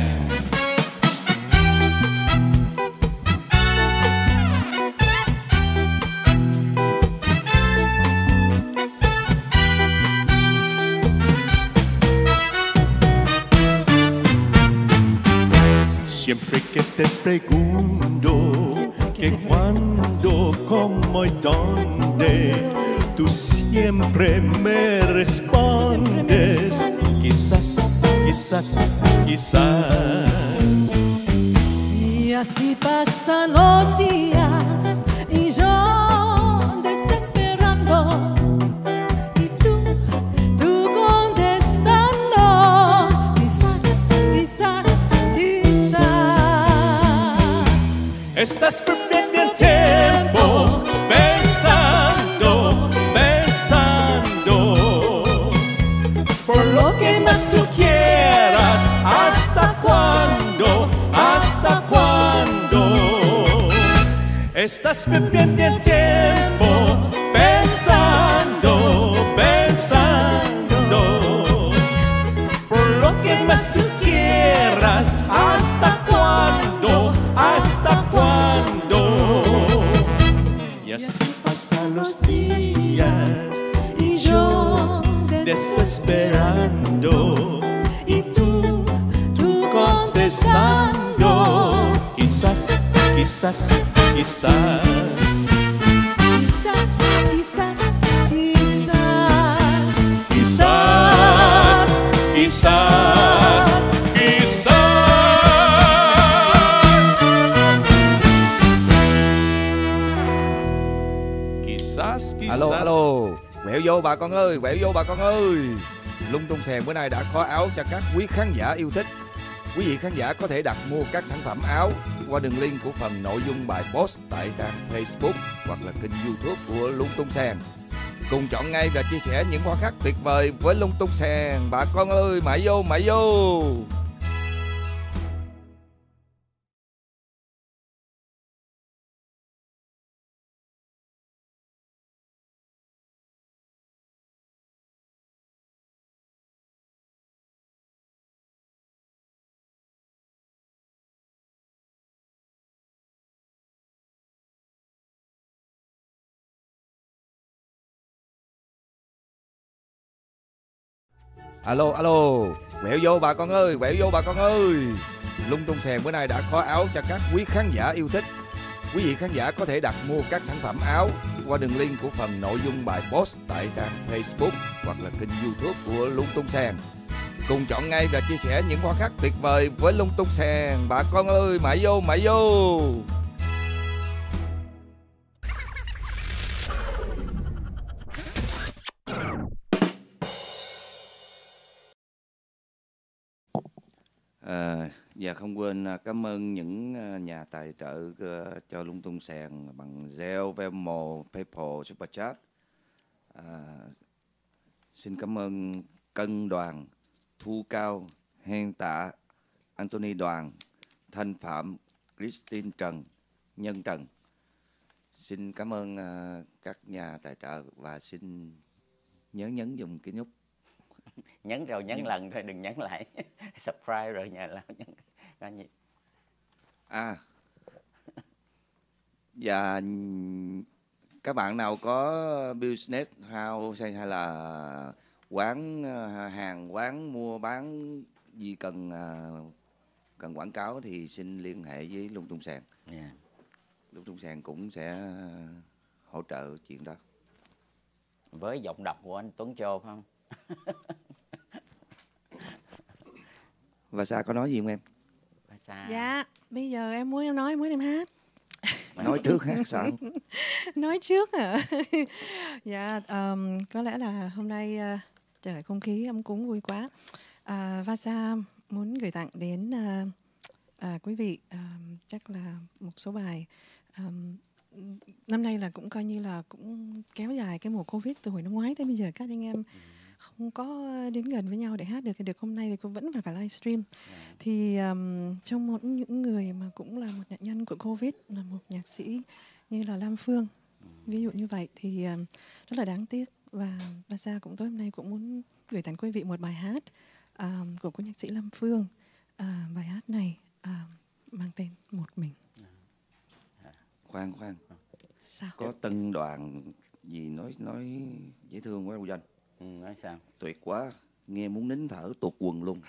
Siempre que te pregunto que cuándo, cómo y dónde, tú siempre me respondes, quizás, quizás, quizás. y así pasan los días y yo desesperando y tú contestando, quizás, quizás, quizás. Estás perdiendo el tiempo pensando, pensando por lo que más tú quieras. ¿Hasta cuándo? ¿Hasta cuándo? Estás perdiendo el tiempo pensando, pensando por lo que más tú quieras. ¿Hasta cuándo? ¿Hasta cuándo? Y así pasan los días y yo desesperando y tú contestando, quizás, quizás, quizás. Quizás, quizás, quizás. Quizás, quizás, quizás. Quizás, quizás. Alo, alo, quẹo vô bà con ơi, quẹo vô bà con ơi. Lung Tung Sèn bữa nay đã có áo cho các quý khán giả yêu thích. Quý vị khán giả có thể đặt mua các sản phẩm áo qua đường link của phần nội dung bài post tại trang Facebook hoặc là kênh YouTube của Lung Tung Sèn. Cùng chọn ngay và chia sẻ những khoảnh khắc tuyệt vời với Lung Tung Sèn. Bà con ơi, mãi vô, mãi vô. Alo, alo, quẹo vô bà con ơi, quẹo vô bà con ơi. Lung Tung Sèn bữa nay đã có áo cho các quý khán giả yêu thích. Quý vị khán giả có thể đặt mua các sản phẩm áo qua đường link của phần nội dung bài post tại trang Facebook hoặc là kênh YouTube của Lung Tung Sèn. Cùng chọn ngay và chia sẻ những khoảnh khắc tuyệt vời với Lung Tung Sèn. Bà con ơi, mãi vô, mãi vô. Và không quên cảm ơn những nhà tài trợ cho Lung Tung Sèn bằng Zelle, Venmo, PayPal, Super Chat. Xin cảm ơn Cân Đoàn, Thu Cao, Hen Tạ, Anthony Đoàn, Thanh Phạm, Christine Trần, Nhân Trần. Xin cảm ơn các nhà tài trợ và xin nhớ nhấn dùng cái nút. Nhấn rồi nhấn lần thôi, đừng nhấn lại. Subscribe rồi nhờ làm nhấn. Và các bạn nào có business house hay là quán hàng, quán mua bán gì cần quảng cáo thì xin liên hệ với Lung Tung Sèn. Lung Tung Sèn cũng sẽ hỗ trợ chuyện đó. Với giọng đọc của anh Tuấn Châu không? Và Sa có nói gì không em? Dạ, bây giờ em muốn em hát. Nói trước hát sao? Nói trước hả? Dạ, có lẽ là hôm nay trời không khí ấm cúng vui quá. Vasa muốn gửi tặng đến quý vị chắc là một số bài. Năm nay là cũng coi như là cũng kéo dài cái mùa Covid từ hồi năm ngoái tới bây giờ các anh em không có đến gần với nhau để hát được. Thì được hôm nay thì cũng vẫn phải livestream. Thì trong một những người mà cũng là một nạn nhân của Covid là một nhạc sĩ như là Lam Phương, ví dụ như vậy thì rất là đáng tiếc. Và Vasa cũng tối hôm nay cũng muốn gửi tặng quý vị một bài hát của cô nhạc sĩ Lam Phương. Bài hát này mang tên Một Mình. Khoan. Sao? Có Tân Đoàn gì nói dễ thương quá Âu Danh. Nói sao? Tuyệt quá, nghe muốn nín thở tuột quần luôn.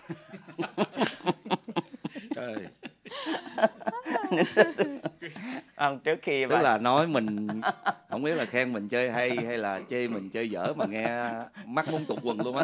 Trời. Trước khi tức là nói mình không biết là khen mình chơi hay hay là chê mình chơi dở mà nghe mắt muốn tuột quần luôn á.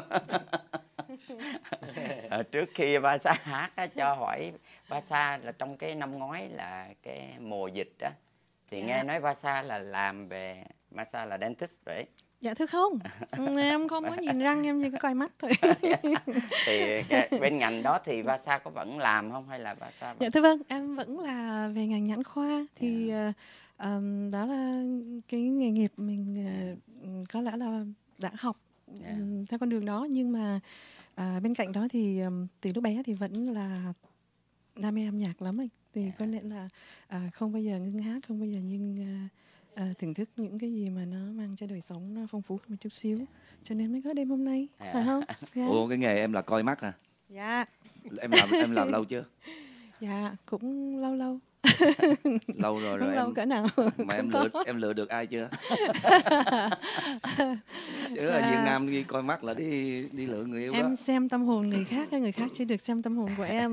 Trước khi Vasa hát á, cho hỏi Vasa là trong cái năm ngoái là cái mùa dịch đó thì nghe nói Vasa là làm về Vasa là dentist rồi. Dạ thưa không, em không có nhìn răng, em chỉ có coi mắt thôi. Thì bên ngành đó thì Vasa có vẫn làm không hay là Vasa vẫn... Dạ thưa vâng, em vẫn là về ngành nhãn khoa. Thì đó là cái nghề nghiệp mình có lẽ là đã học theo con đường đó. Nhưng mà bên cạnh đó thì từ lúc bé thì vẫn là đam mê âm nhạc lắm anh. Thì có lẽ là không bao giờ ngưng hát, không bao giờ nhưng thưởng thức những cái gì mà nó mang cho đời sống nó phong phú một chút xíu, cho nên mới có đêm hôm nay, phải không? Ủa cái nghề em là coi mắt à? Dạ. Em làm lâu chưa? Dạ cũng lâu lâu rồi không lâu em, cỡ nào mà em lựa được ai chưa? Chứ ở Việt Nam đi coi mắt là đi lựa người yêu đó. Em xem tâm hồn người khác chưa được xem tâm hồn của em.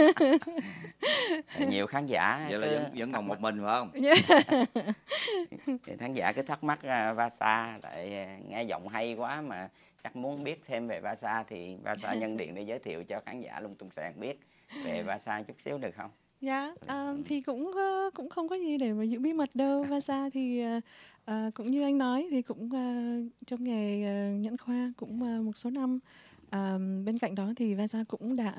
Nhiều khán giả vậy là vẫn còn một mình phải không? Thì khán giả cứ thắc mắc Vasa tại nghe giọng hay quá mà chắc muốn biết thêm về Vasa thì Vasa nhân điện để giới thiệu cho khán giả Lung Tung Sèn biết về Vasa chút xíu được không? Dạ, thì cũng không có gì để mà giữ bí mật đâu. Vasa thì cũng như anh nói thì cũng trong nghề nhãn khoa cũng một số năm. Bên cạnh đó thì Vasa cũng đã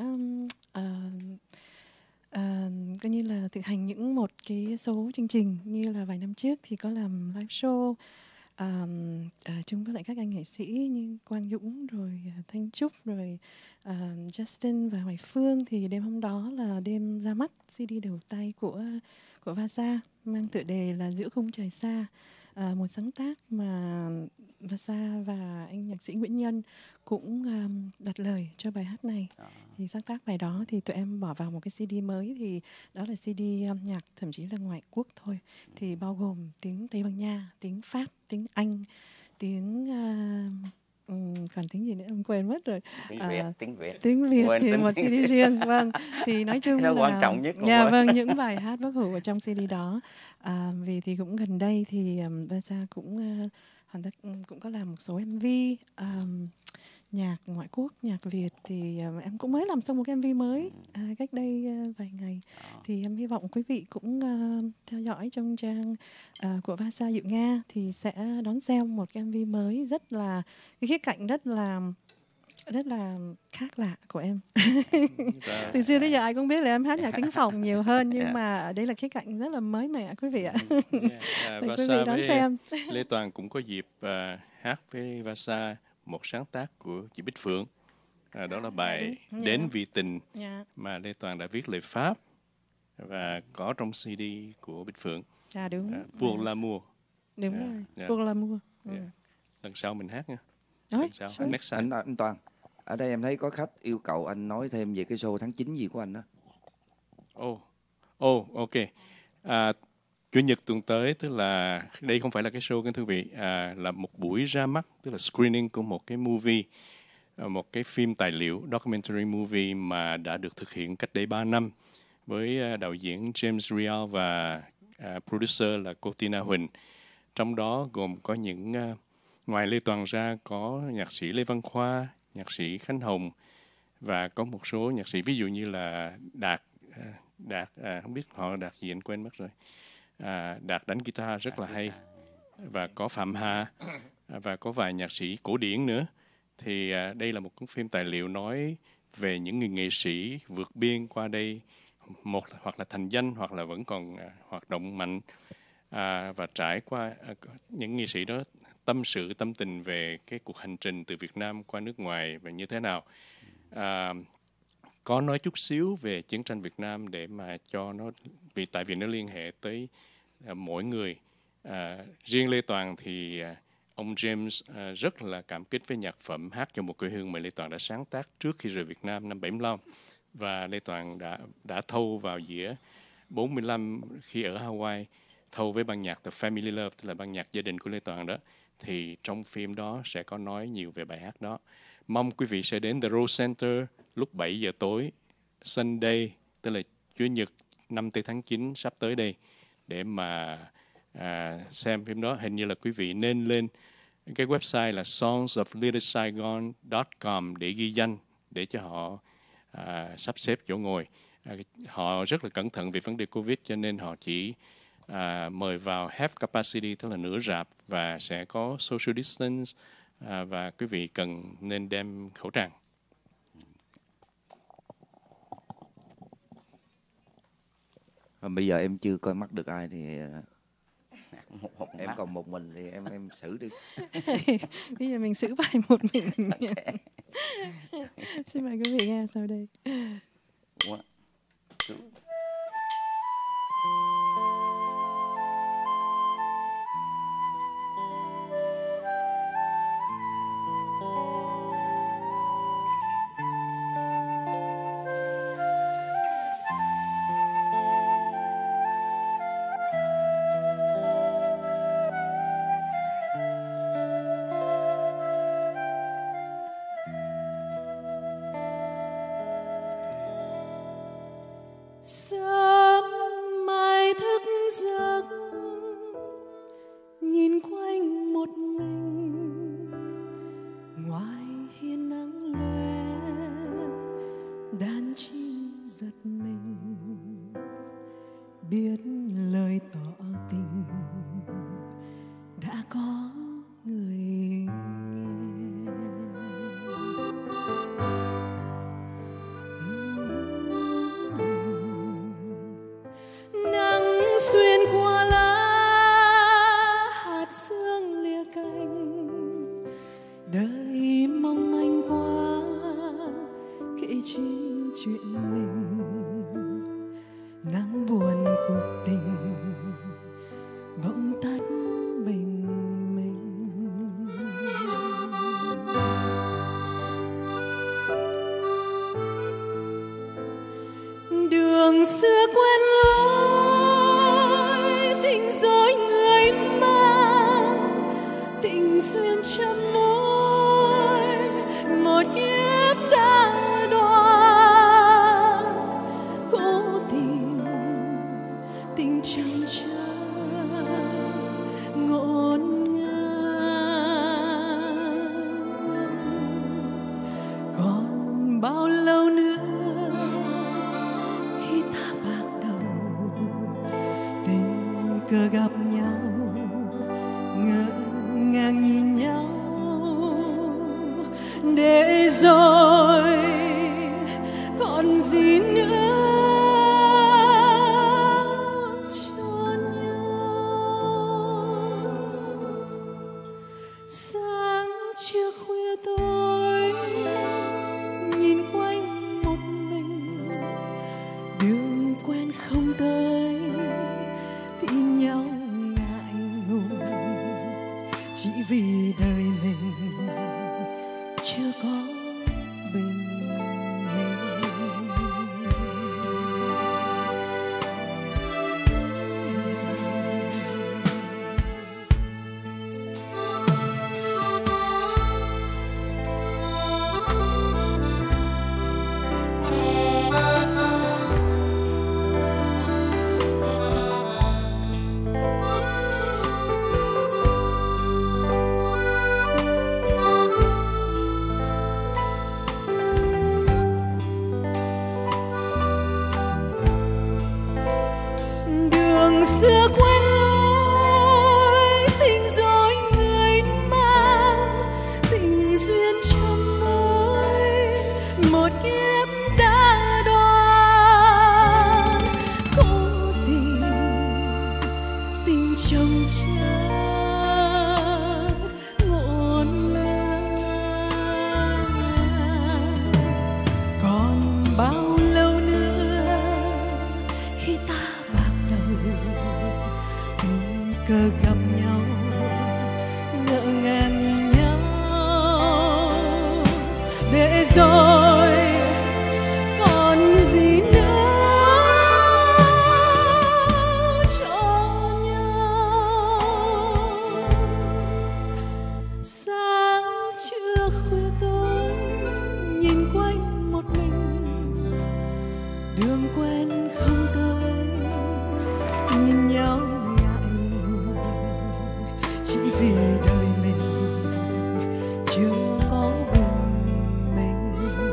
coi như là thực hành một cái số chương trình, như là vài năm trước thì có làm live show chung với lại các anh nghệ sĩ như Quang Dũng rồi Thanh Trúc rồi Justin và Hoài Phương. Thì đêm hôm đó là đêm ra mắt CD đầu tay của Vasa mang tựa đề là Giữa Khung Trời Xa, một sáng tác mà Vasa và anh nhạc sĩ Nguyễn Nhân cũng đặt lời cho bài hát này. Thì sáng tác bài đó thì tụi em bỏ vào một cái CD mới, thì đó là CD nhạc thậm chí là ngoại quốc thôi, thì bao gồm tiếng Tây Ban Nha, tiếng Pháp, tiếng Anh, tiếng còn tiếng gì nữa em quên mất rồi. Tiếng Việt thì một CD riêng. Vâng, thì nói chung là quan trọng nhất. Vâng, những bài hát Bác Hồ ở trong CD đó. Vì thì cũng gần đây thì Vasa cũng cũng có làm một số MV nhạc ngoại quốc, nhạc Việt, thì em cũng mới làm xong một cái MV mới cách đây vài ngày. Thì em hy vọng quý vị cũng theo dõi trong trang của Vasa Diệu Nga thì sẽ đón xem một cái MV mới rất là cái khía cạnh rất là khác lạ của em. Từ xưa tới giờ ai cũng biết là em hát nhạc tiếng phòng nhiều hơn, nhưng mà ở đây là khía cạnh rất là mới mẻ quý vị ạ. Quý vị đón xem. Lê Toàn cũng có dịp hát với Vasa một sáng tác của chị Bích Phượng, đó là bài Đến Vì Tình, mà Lê Toàn đã viết lời Pháp và có trong CD của Bích Phượng. Đúng. Pour l'amour. Đúng rồi. Pour l'amour. Lần sau mình hát nha. Next time. Anh Toàn, ở đây em thấy có khách yêu cầu anh nói thêm về cái show tháng 9 gì của anh đó. Ok. Chủ nhật tuần tới, tức là đây không phải là cái show các quý vị, là một buổi ra mắt, tức là screening của một cái movie, một cái phim tài liệu, documentary movie mà đã được thực hiện cách đây 3 năm với đạo diễn James Rial và producer là cô Tina Huỳnh. Trong đó gồm có những, ngoài Lê Toàn ra có nhạc sĩ Lê Văn Khoa, nhạc sĩ Khánh Hồng và có một số nhạc sĩ ví dụ như là Đạt, không biết họ Đạt gì anh quên mất rồi. Đạt đánh guitar rất là hay, và có Phạm Hà và có vài nhạc sĩ cổ điển nữa. Thì đây là một cuốn phim tài liệu nói về những người nghệ sĩ vượt biên qua đây, hoặc là thành danh hoặc là vẫn còn hoạt động mạnh, và trải qua những nghệ sĩ đó tâm sự tâm tình về cái cuộc hành trình từ Việt Nam qua nước ngoài và như thế nào. Có nói chút xíu về chiến tranh Việt Nam để mà cho nó, tại vì nó liên hệ tới mỗi người. Riêng Lê Toàn thì ông James rất là cảm kích với nhạc phẩm Hát Cho Một Quê Hương mà Lê Toàn đã sáng tác trước khi rời Việt Nam năm 75, và Lê Toàn đã thâu vào dĩa 45 khi ở Hawaii, thâu với ban nhạc The Family Love, tức là ban nhạc gia đình của Lê Toàn đó. Thì trong phim đó sẽ có nói nhiều về bài hát đó. Mong quý vị sẽ đến The Rose Center lúc 7 giờ tối Sunday, tức là Chủ nhật 5 tháng 9 sắp tới đây, để mà xem phim đó. Hình như là quý vị nên lên cái website là songsoflittlesaigon.com để ghi danh, để cho họ sắp xếp chỗ ngồi. Họ rất là cẩn thận về vấn đề Covid, cho nên họ chỉ mời vào half capacity, tức là nửa rạp, và sẽ có social distance, và quý vị cần nên đem khẩu trang. Bây giờ em chưa coi mắt được ai thì em còn một mình thì em xử đi. Bây giờ mình xử bài một mình. Okay. Xin mời quý vị nghe sau đây. Sớm mai thức giấc nhìn quanh một mình, ngoài hiên nắng lóe đàn chim giật mình, biết lời tỏ tình đã có người nghe. Xuyên qua lá hạt sương lìa cành, đời mong manh quá kể chi chuyện mình, nắng buồn cuộc tình bỗng tắt bình minh. Đường xưa quen tình duyên chăm mối cờ gặp nhau ngỡ ngàng nhìn nhau để rồi còn gì nữa cho nhau. Sáng chưa khuya tối nhìn quanh một mình, đường quen không tới tin nhau ngại ngùng, chỉ vì đời mình chưa có bình xưa quen lối, tình dối người mang, tình duyên trong mối một kiếp đã đoạn. Cố tình tình chồng chất ngổn ngang, còn bao lâu nữa khi ta tình cờ gặp nhau ngỡ ngàng nhìn nhau để rồi còn gì nữa cho nhau. Sáng trưa khuya tối nhìn quanh một mình, đường quen không tới nhìn nhau chỉ vì đời mình chưa có bình minh.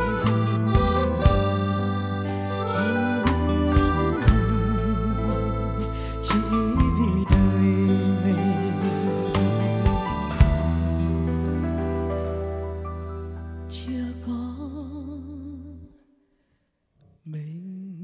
Chỉ vì đời mình chưa có mình.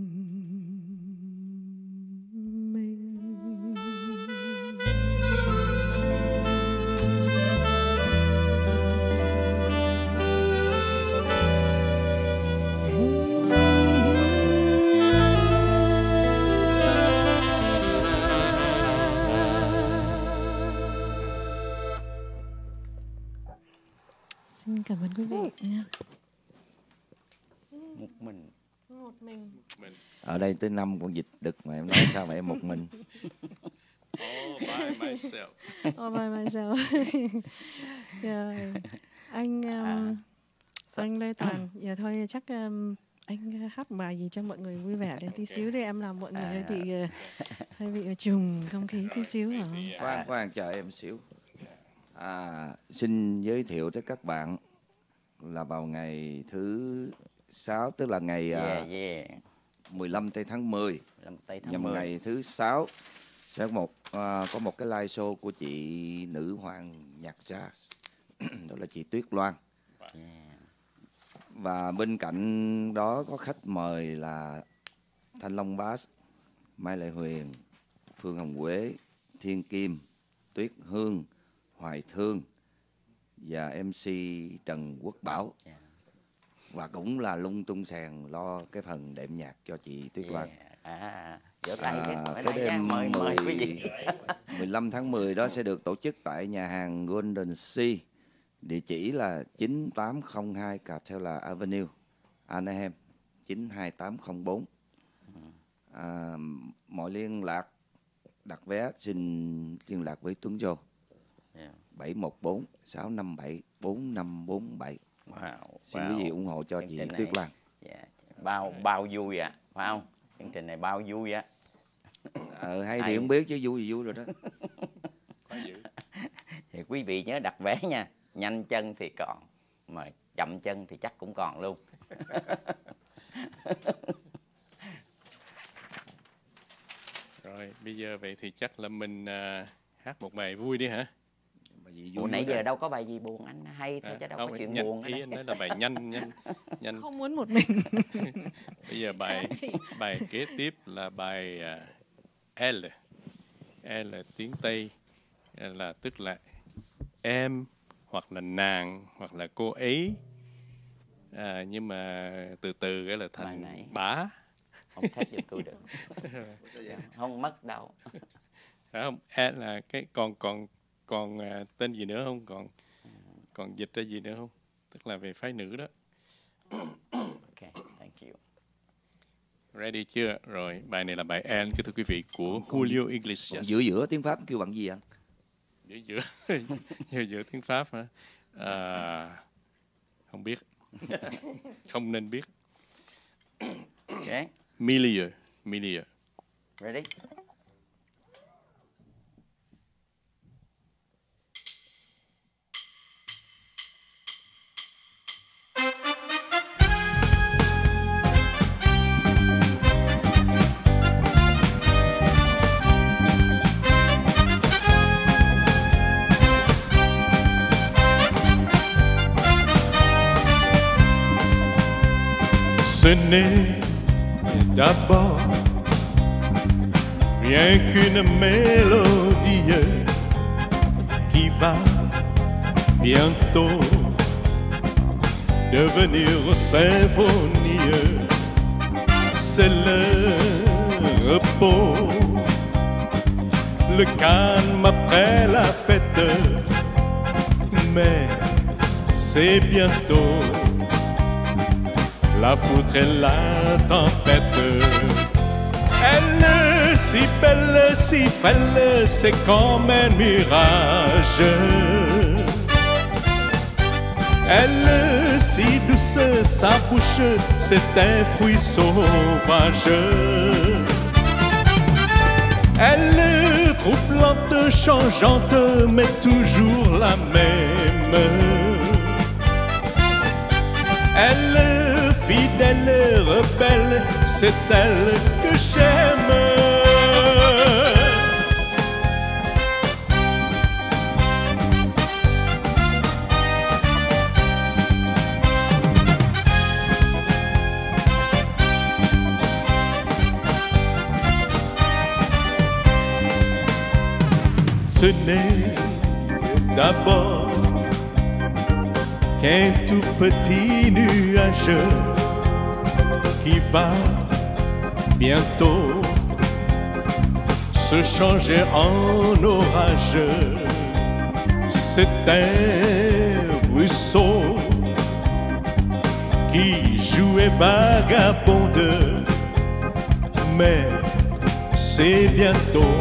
Xin cảm ơn quý vị nha. Một mình. Ở đây tới 5 con vịt đực mà em nói sao mà em một mình. All by myself. All by myself. Yeah. Anh Lê Toàn, giờ thôi chắc anh hát bài gì cho mọi người vui vẻ đến tí xíu để em làm mọi người hơi bị trùng không khí tí xíu hả? Khoan chờ em xíu. Xin giới thiệu tới các bạn là vào ngày thứ 6, tức là ngày 15 tây tháng 10, nhằm ngày thứ 6 sẽ có một cái live show của chị nữ hoàng nhạc jazz đó là chị Tuyết Loan. Và bên cạnh đó có khách mời là Thanh Long Bass, Mai Lệ Huyền, Phương Hồng Quế, Thiên Kim, Tuyết Hương, Hoài Thương và MC Trần Quốc Bảo. Và cũng là Lung Tung Sèn lo cái phần đệm nhạc cho chị Tuyết Loan. Cái đêm 15 tháng 10 đó sẽ được tổ chức tại nhà hàng Golden Sea. Địa chỉ là 9802 Catella Avenue, Anaheim 92804. Mọi liên lạc đặt vé xin liên lạc với Tuấn Joe 714 657 4547. Xin quý vị ủng hộ cho chị Tuyết Loan. Bao vui phải không? Chương trình này bao vui á. Hay thì không biết chứ vui thì vui rồi đó. Thì quý vị nhớ đặt vé nha. Nhanh chân thì còn, mà chậm chân thì chắc cũng còn luôn. Rồi, bây giờ vậy thì chắc là mình hát một bài vui đi hả? Ủa, nãy giờ đâu có bài gì buồn, anh hay thôi chứ đâu không, có chuyện nhanh, buồn. Ý anh nói là bài nhanh. Không muốn một mình. Bây giờ bài kế tiếp là bài L. L là tiếng Tây, là tức là em hoặc là nàng hoặc là cô ấy. Nhưng mà từ từ cái là thành bá. Không thét giùm tôi được. Không mất đâu. Không, là cái còn tên gì nữa không? Còn dịch ra gì nữa không? Tức là về phái nữ đó. Ok, thank you. Ready chưa? Rồi, bài này là bài L, thưa quý vị, của Julio Iglesias. Giữa tiếng Pháp kêu bằng gì anh? Giữa tiếng Pháp hả? Không biết. Không nên biết. Okay. Milieu. Ready? Ce n'est d'abord rien qu'une mélodie qui va bientôt devenir symphonie. C'est le repos, le calme après la fête, mais c'est bientôt la foudre et la tempête. Elle est si belle, si frêle, c'est comme un mirage. Elle est si douce, sa bouche, c'est un fruit sauvage. Elle est troublante, changeante, mais toujours la même. Elle est fidèle, rebelle, c'est elle que j'aime. Ce n'est d'abord qu'un tout petit nuage qui va bientôt se changer en orage. C'est un ruisseau qui jouait vagabonde, mais c'est bientôt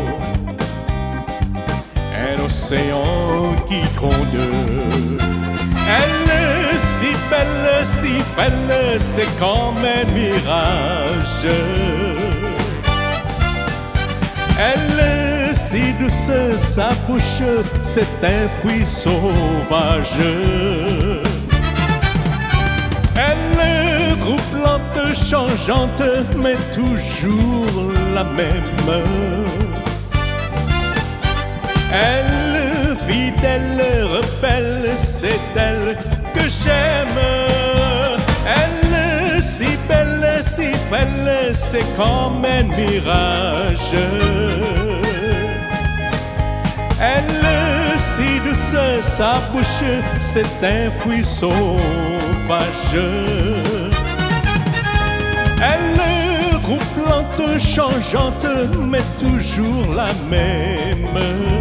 un océan qui gronde. Elle est si belle, si frêle, c'est comme un mirage. Elle est si douce, sa bouche, c'est un fruit sauvage. Elle est troublante, changeante, mais toujours la même. Elle est fidèle, rebelle, c'est elle que j'aime. Elle est si belle, si frêle, c'est comme un mirage. Elle est si douce, sa bouche, c'est un fruit sauvage. Elle est troublante, changeante, mais toujours la même.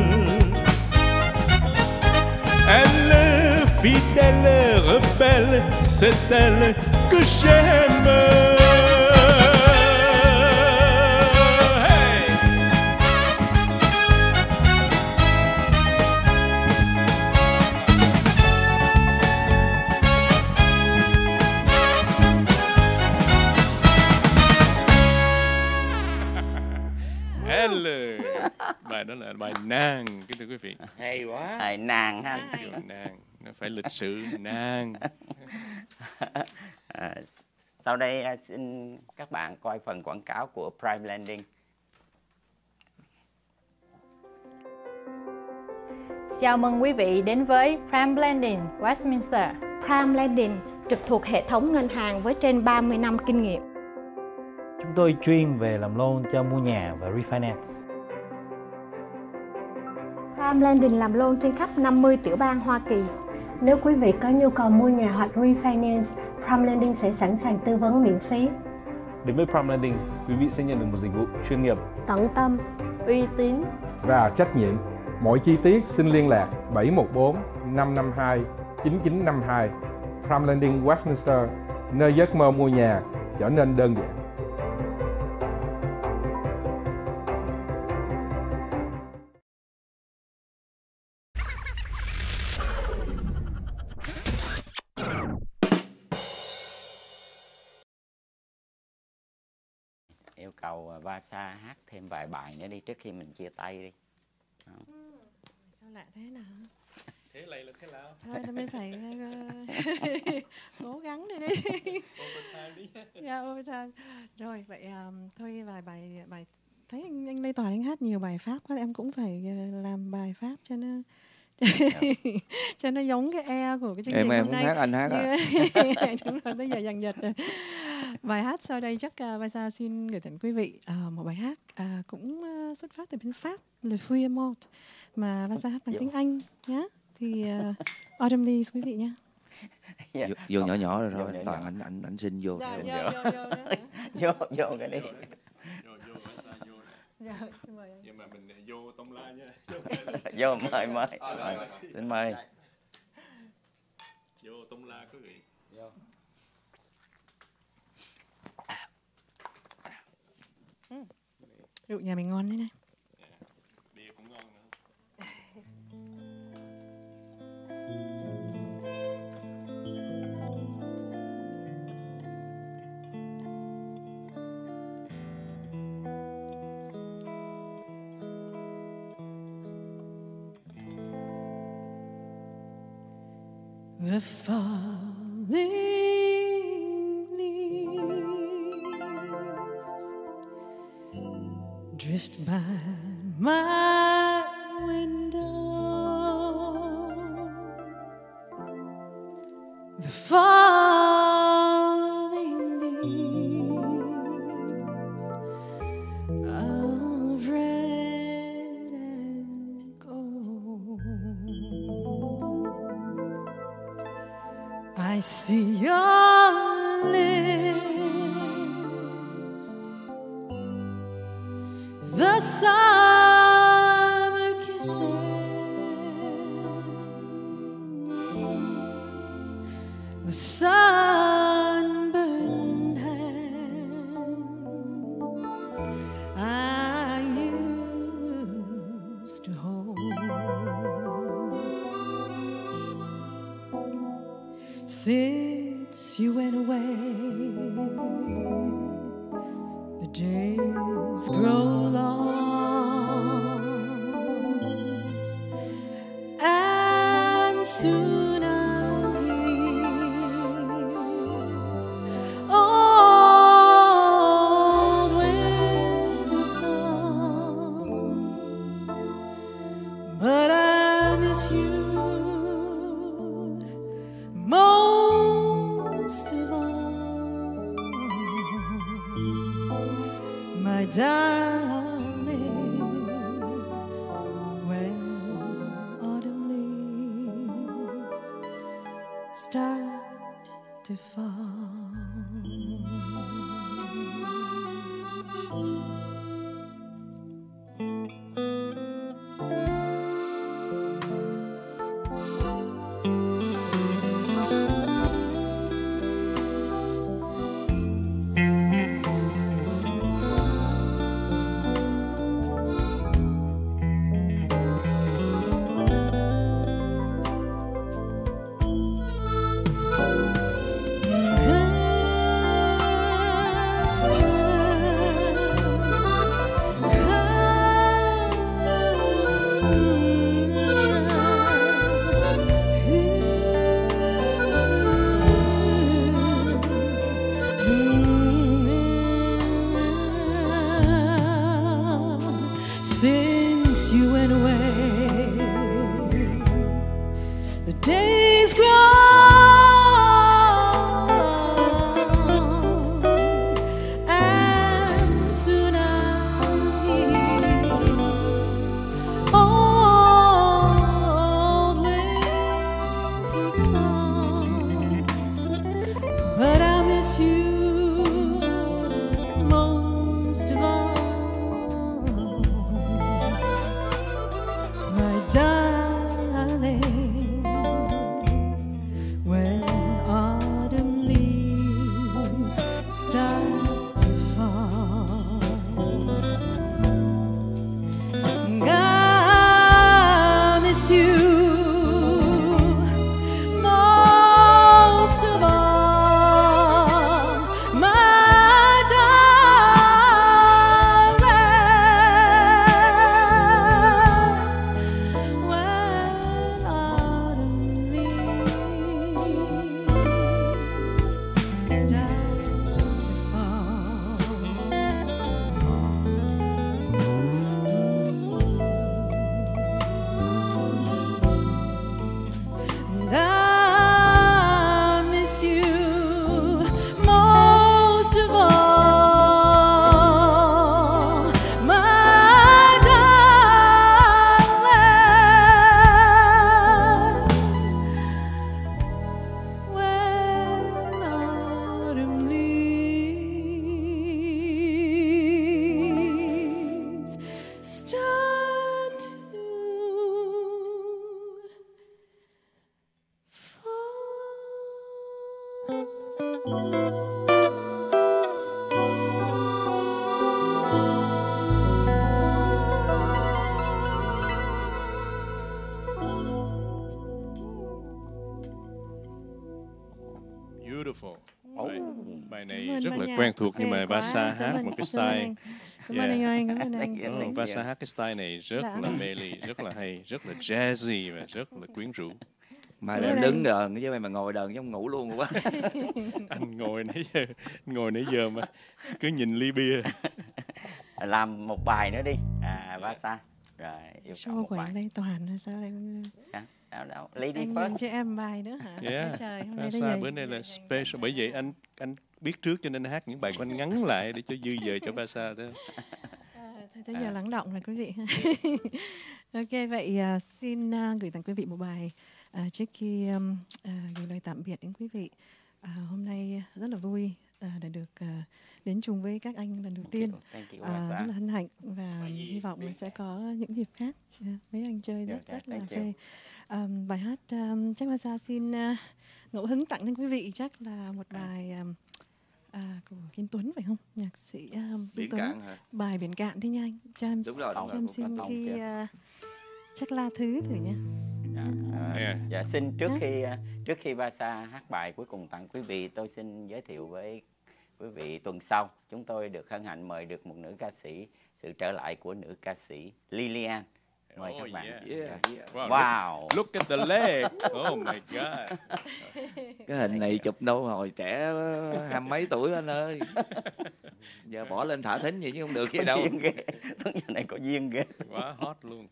Elle est fidèle, rebelle, c'est elle que j'aime. Hey! Elle. Bài đó là bài nàng, kính thưa quý vị. Hay quá. Bài nàng ha. Nàng, nó phải lịch sự nàng. Sau đây xin các bạn coi phần quảng cáo của Prime Landing. Chào mừng quý vị đến với Prime Lending Westminster. Prime Lending trực thuộc hệ thống ngân hàng với trên 30 năm kinh nghiệm. Chúng tôi chuyên về làm loan cho mua nhà và refinance. Prime Lending làm loan trên khắp 50 tiểu bang Hoa Kỳ. Nếu quý vị có nhu cầu mua nhà hoặc refinance, Prime Lending sẽ sẵn sàng tư vấn miễn phí. Đến với Prime Lending, quý vị sẽ nhận được một dịch vụ chuyên nghiệp, tận tâm, uy tín và trách nhiệm. Mọi chi tiết xin liên lạc 714 552 9952. Prime Lending Westminster, nơi giấc mơ mua nhà trở nên đơn giản. Yêu cầu Vasa hát thêm vài bài nữa đi trước khi mình chia tay đi. Sao lạ thế nào? Thế này là thế nào? Thôi mình phải cố gắng đi. Overtime đi. Yeah, overtime. Rồi vậy thôi vài bài thấy anh Lê Toàn anh hát nhiều bài Pháp quá, em cũng phải làm bài Pháp cho nó cho nó giống cái e của cái chương trình hôm nay. Em hát anh hát à? Đúng rồi, bây giờ dần dật rồi. Bài hát sau đây chắc Vasa xin gửi tặng quý vị một bài hát cũng xuất phát từ bên Pháp, Le Feuille Morte, mà Vasa hát bằng tiếng Anh nhé. Thì Autumn Leaves quý vị nhé. Vô nhỏ nhỏ rồi thôi, Toàn anh xin vô. Vô cái đi. Nhưng mà mình vô tông la nha. Vô mời. Xin mời. Vô tông la quý vị. Vô. Rượu nhà mình ngon đấy này. Bia cũng ngon nữa. The falling leaves drift by my window. The falling leaves of red and gold. I see your lips, the summer kisses, the sunburned hands I used to hold. Since you went away, the days grow long, and soon I'll hear old winter songs, but I miss you most of all, my darling. When autumn leaves start to fall. này rất là quen thuộc, nhưng mà Vasa hát một cái style. Cảm ơn anh ơi, cảm ơn anh. Vasa hát cái style này rất là mê ly, rất là hay, rất là jazzy và rất là quyến rũ. Mai em đứng đờn với mày mà ngồi đờn giống ngủ luôn quá. Anh ngồi nãy giờ mà cứ nhìn ly bia. Làm một bài nữa đi, Vasa. Rồi yêu cầu một bài. Lê Toàn rồi sao đây? Lady anh first. Cho em bài nữa hả? Yeah. Trời, hôm nay Vasa bữa nay là special, bởi vậy anh biết trước cho nên hát những bài của anh ngắn lại để cho dư dời cho Vasa thế. Tới giờ lắng động rồi quý vị. Ok, vậy xin gửi tặng quý vị một bài trước khi gửi lời tạm biệt đến quý vị. Hôm nay rất là vui đã được đến chung với các anh lần đầu tiên. Rất là hân hạnh và hy vọng mình sẽ có những dịp khác. Mấy anh chơi rất là phê. Bài hát chắc Vasa xin ngẫu hứng tặng đến quý vị chắc là một bài của Kiên Tuấn phải không? Nhạc sĩ Kiên Tuấn. Cạn hả? Bài Biển Cạn đi nha anh. Cho em xin khi chắc la thứ thử nha. Dạ, xin trước khi Vasa hát bài cuối cùng tặng quý vị, tôi xin giới thiệu với quý vị tuần sau chúng tôi được hân hạnh mời được một nữ ca sĩ, sự trở lại của nữ ca sĩ Lilian. Mời các bạn. Wow. Look at the leg. Oh my god. Cái hình này chụp đâu hồi trẻ 20 mấy tuổi anh ơi. Giờ bỏ lên thả thính vậy chứ không được gì đâu. Tuấn giờ này có duyên ghê. Quá hot luôn.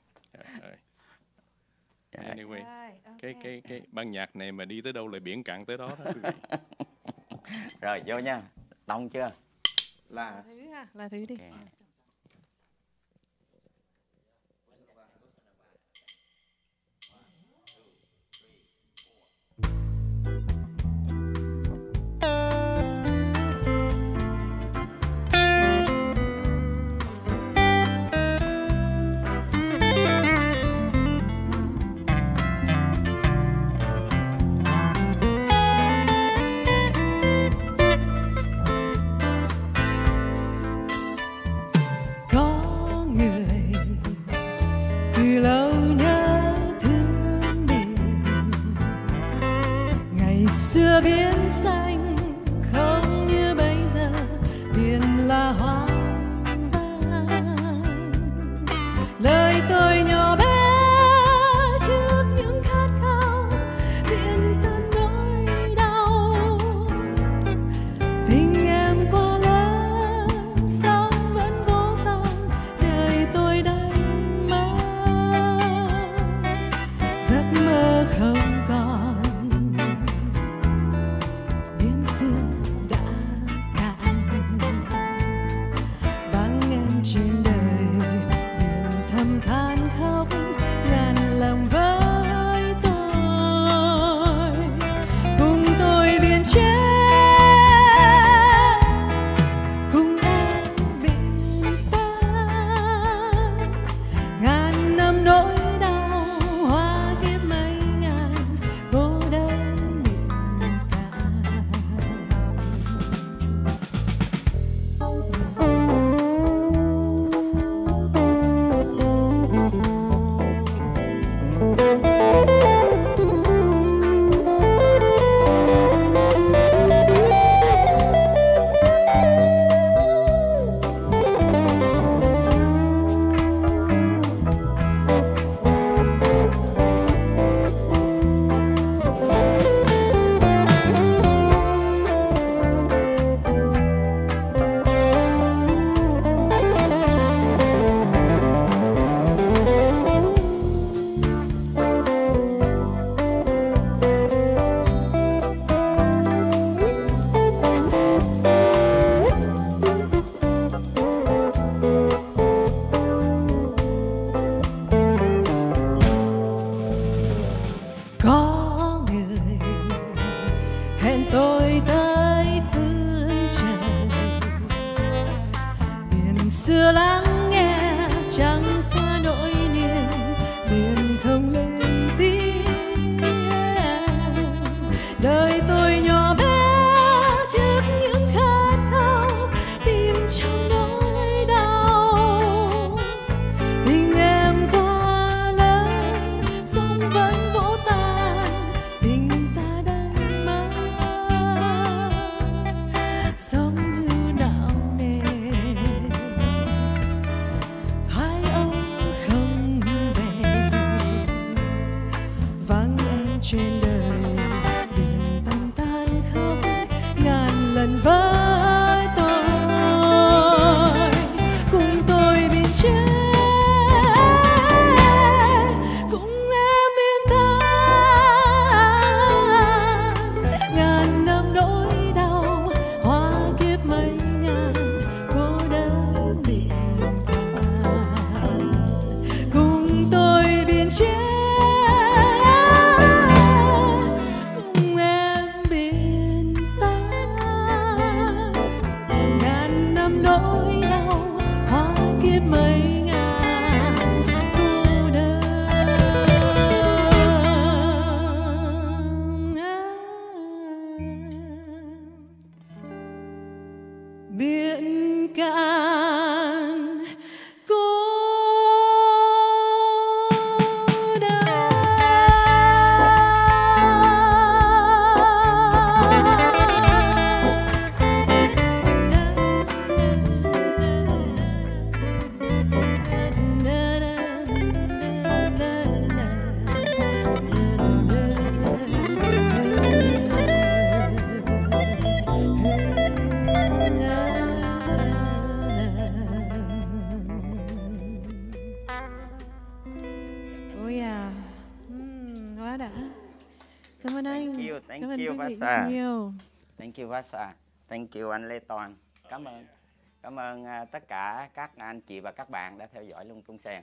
Anyway, cái ban nhạc này mà đi tới đâu lại biển cạn tới đó đó quý vị. Rồi vô nha. Tông chưa? Là thứ đi. Okay. Biển xanh không như bây giờ, biển là hoang vắng. Lời tôi nhỏ bé trước những khát khao, biển cơn nỗi đau. Tình em quá lớn, sóng vẫn vô tâm, đời tôi đang mơ. Giấc mơ không còn. xưa lắng nghe chẳng xóa nỗi niềm, biển không lên tiếng. Đời tôi nhỏ bé trước những khát khao, tìm trong nỗi đau. Tình em quá lớn, sóng vẫn vỗ tan, tình ta đang mãi. cả. Cảm ơn anh. Thank Cảm ơn you quý vị Vasa. rất nhiều. Thank you Vasa. Thank you anh Lê Toàn. Cảm ơn tất cả các anh chị và các bạn đã theo dõi Lung Tung Sèn.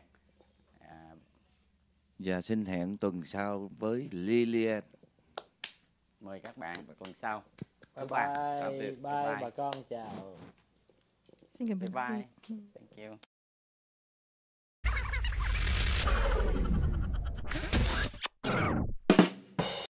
Và xin hẹn tuần sau với Lilian. Mời các bạn tuần sau. Bye bye. Bye bà con, chào. Xin cảm ơn. Bye bye. Thank you.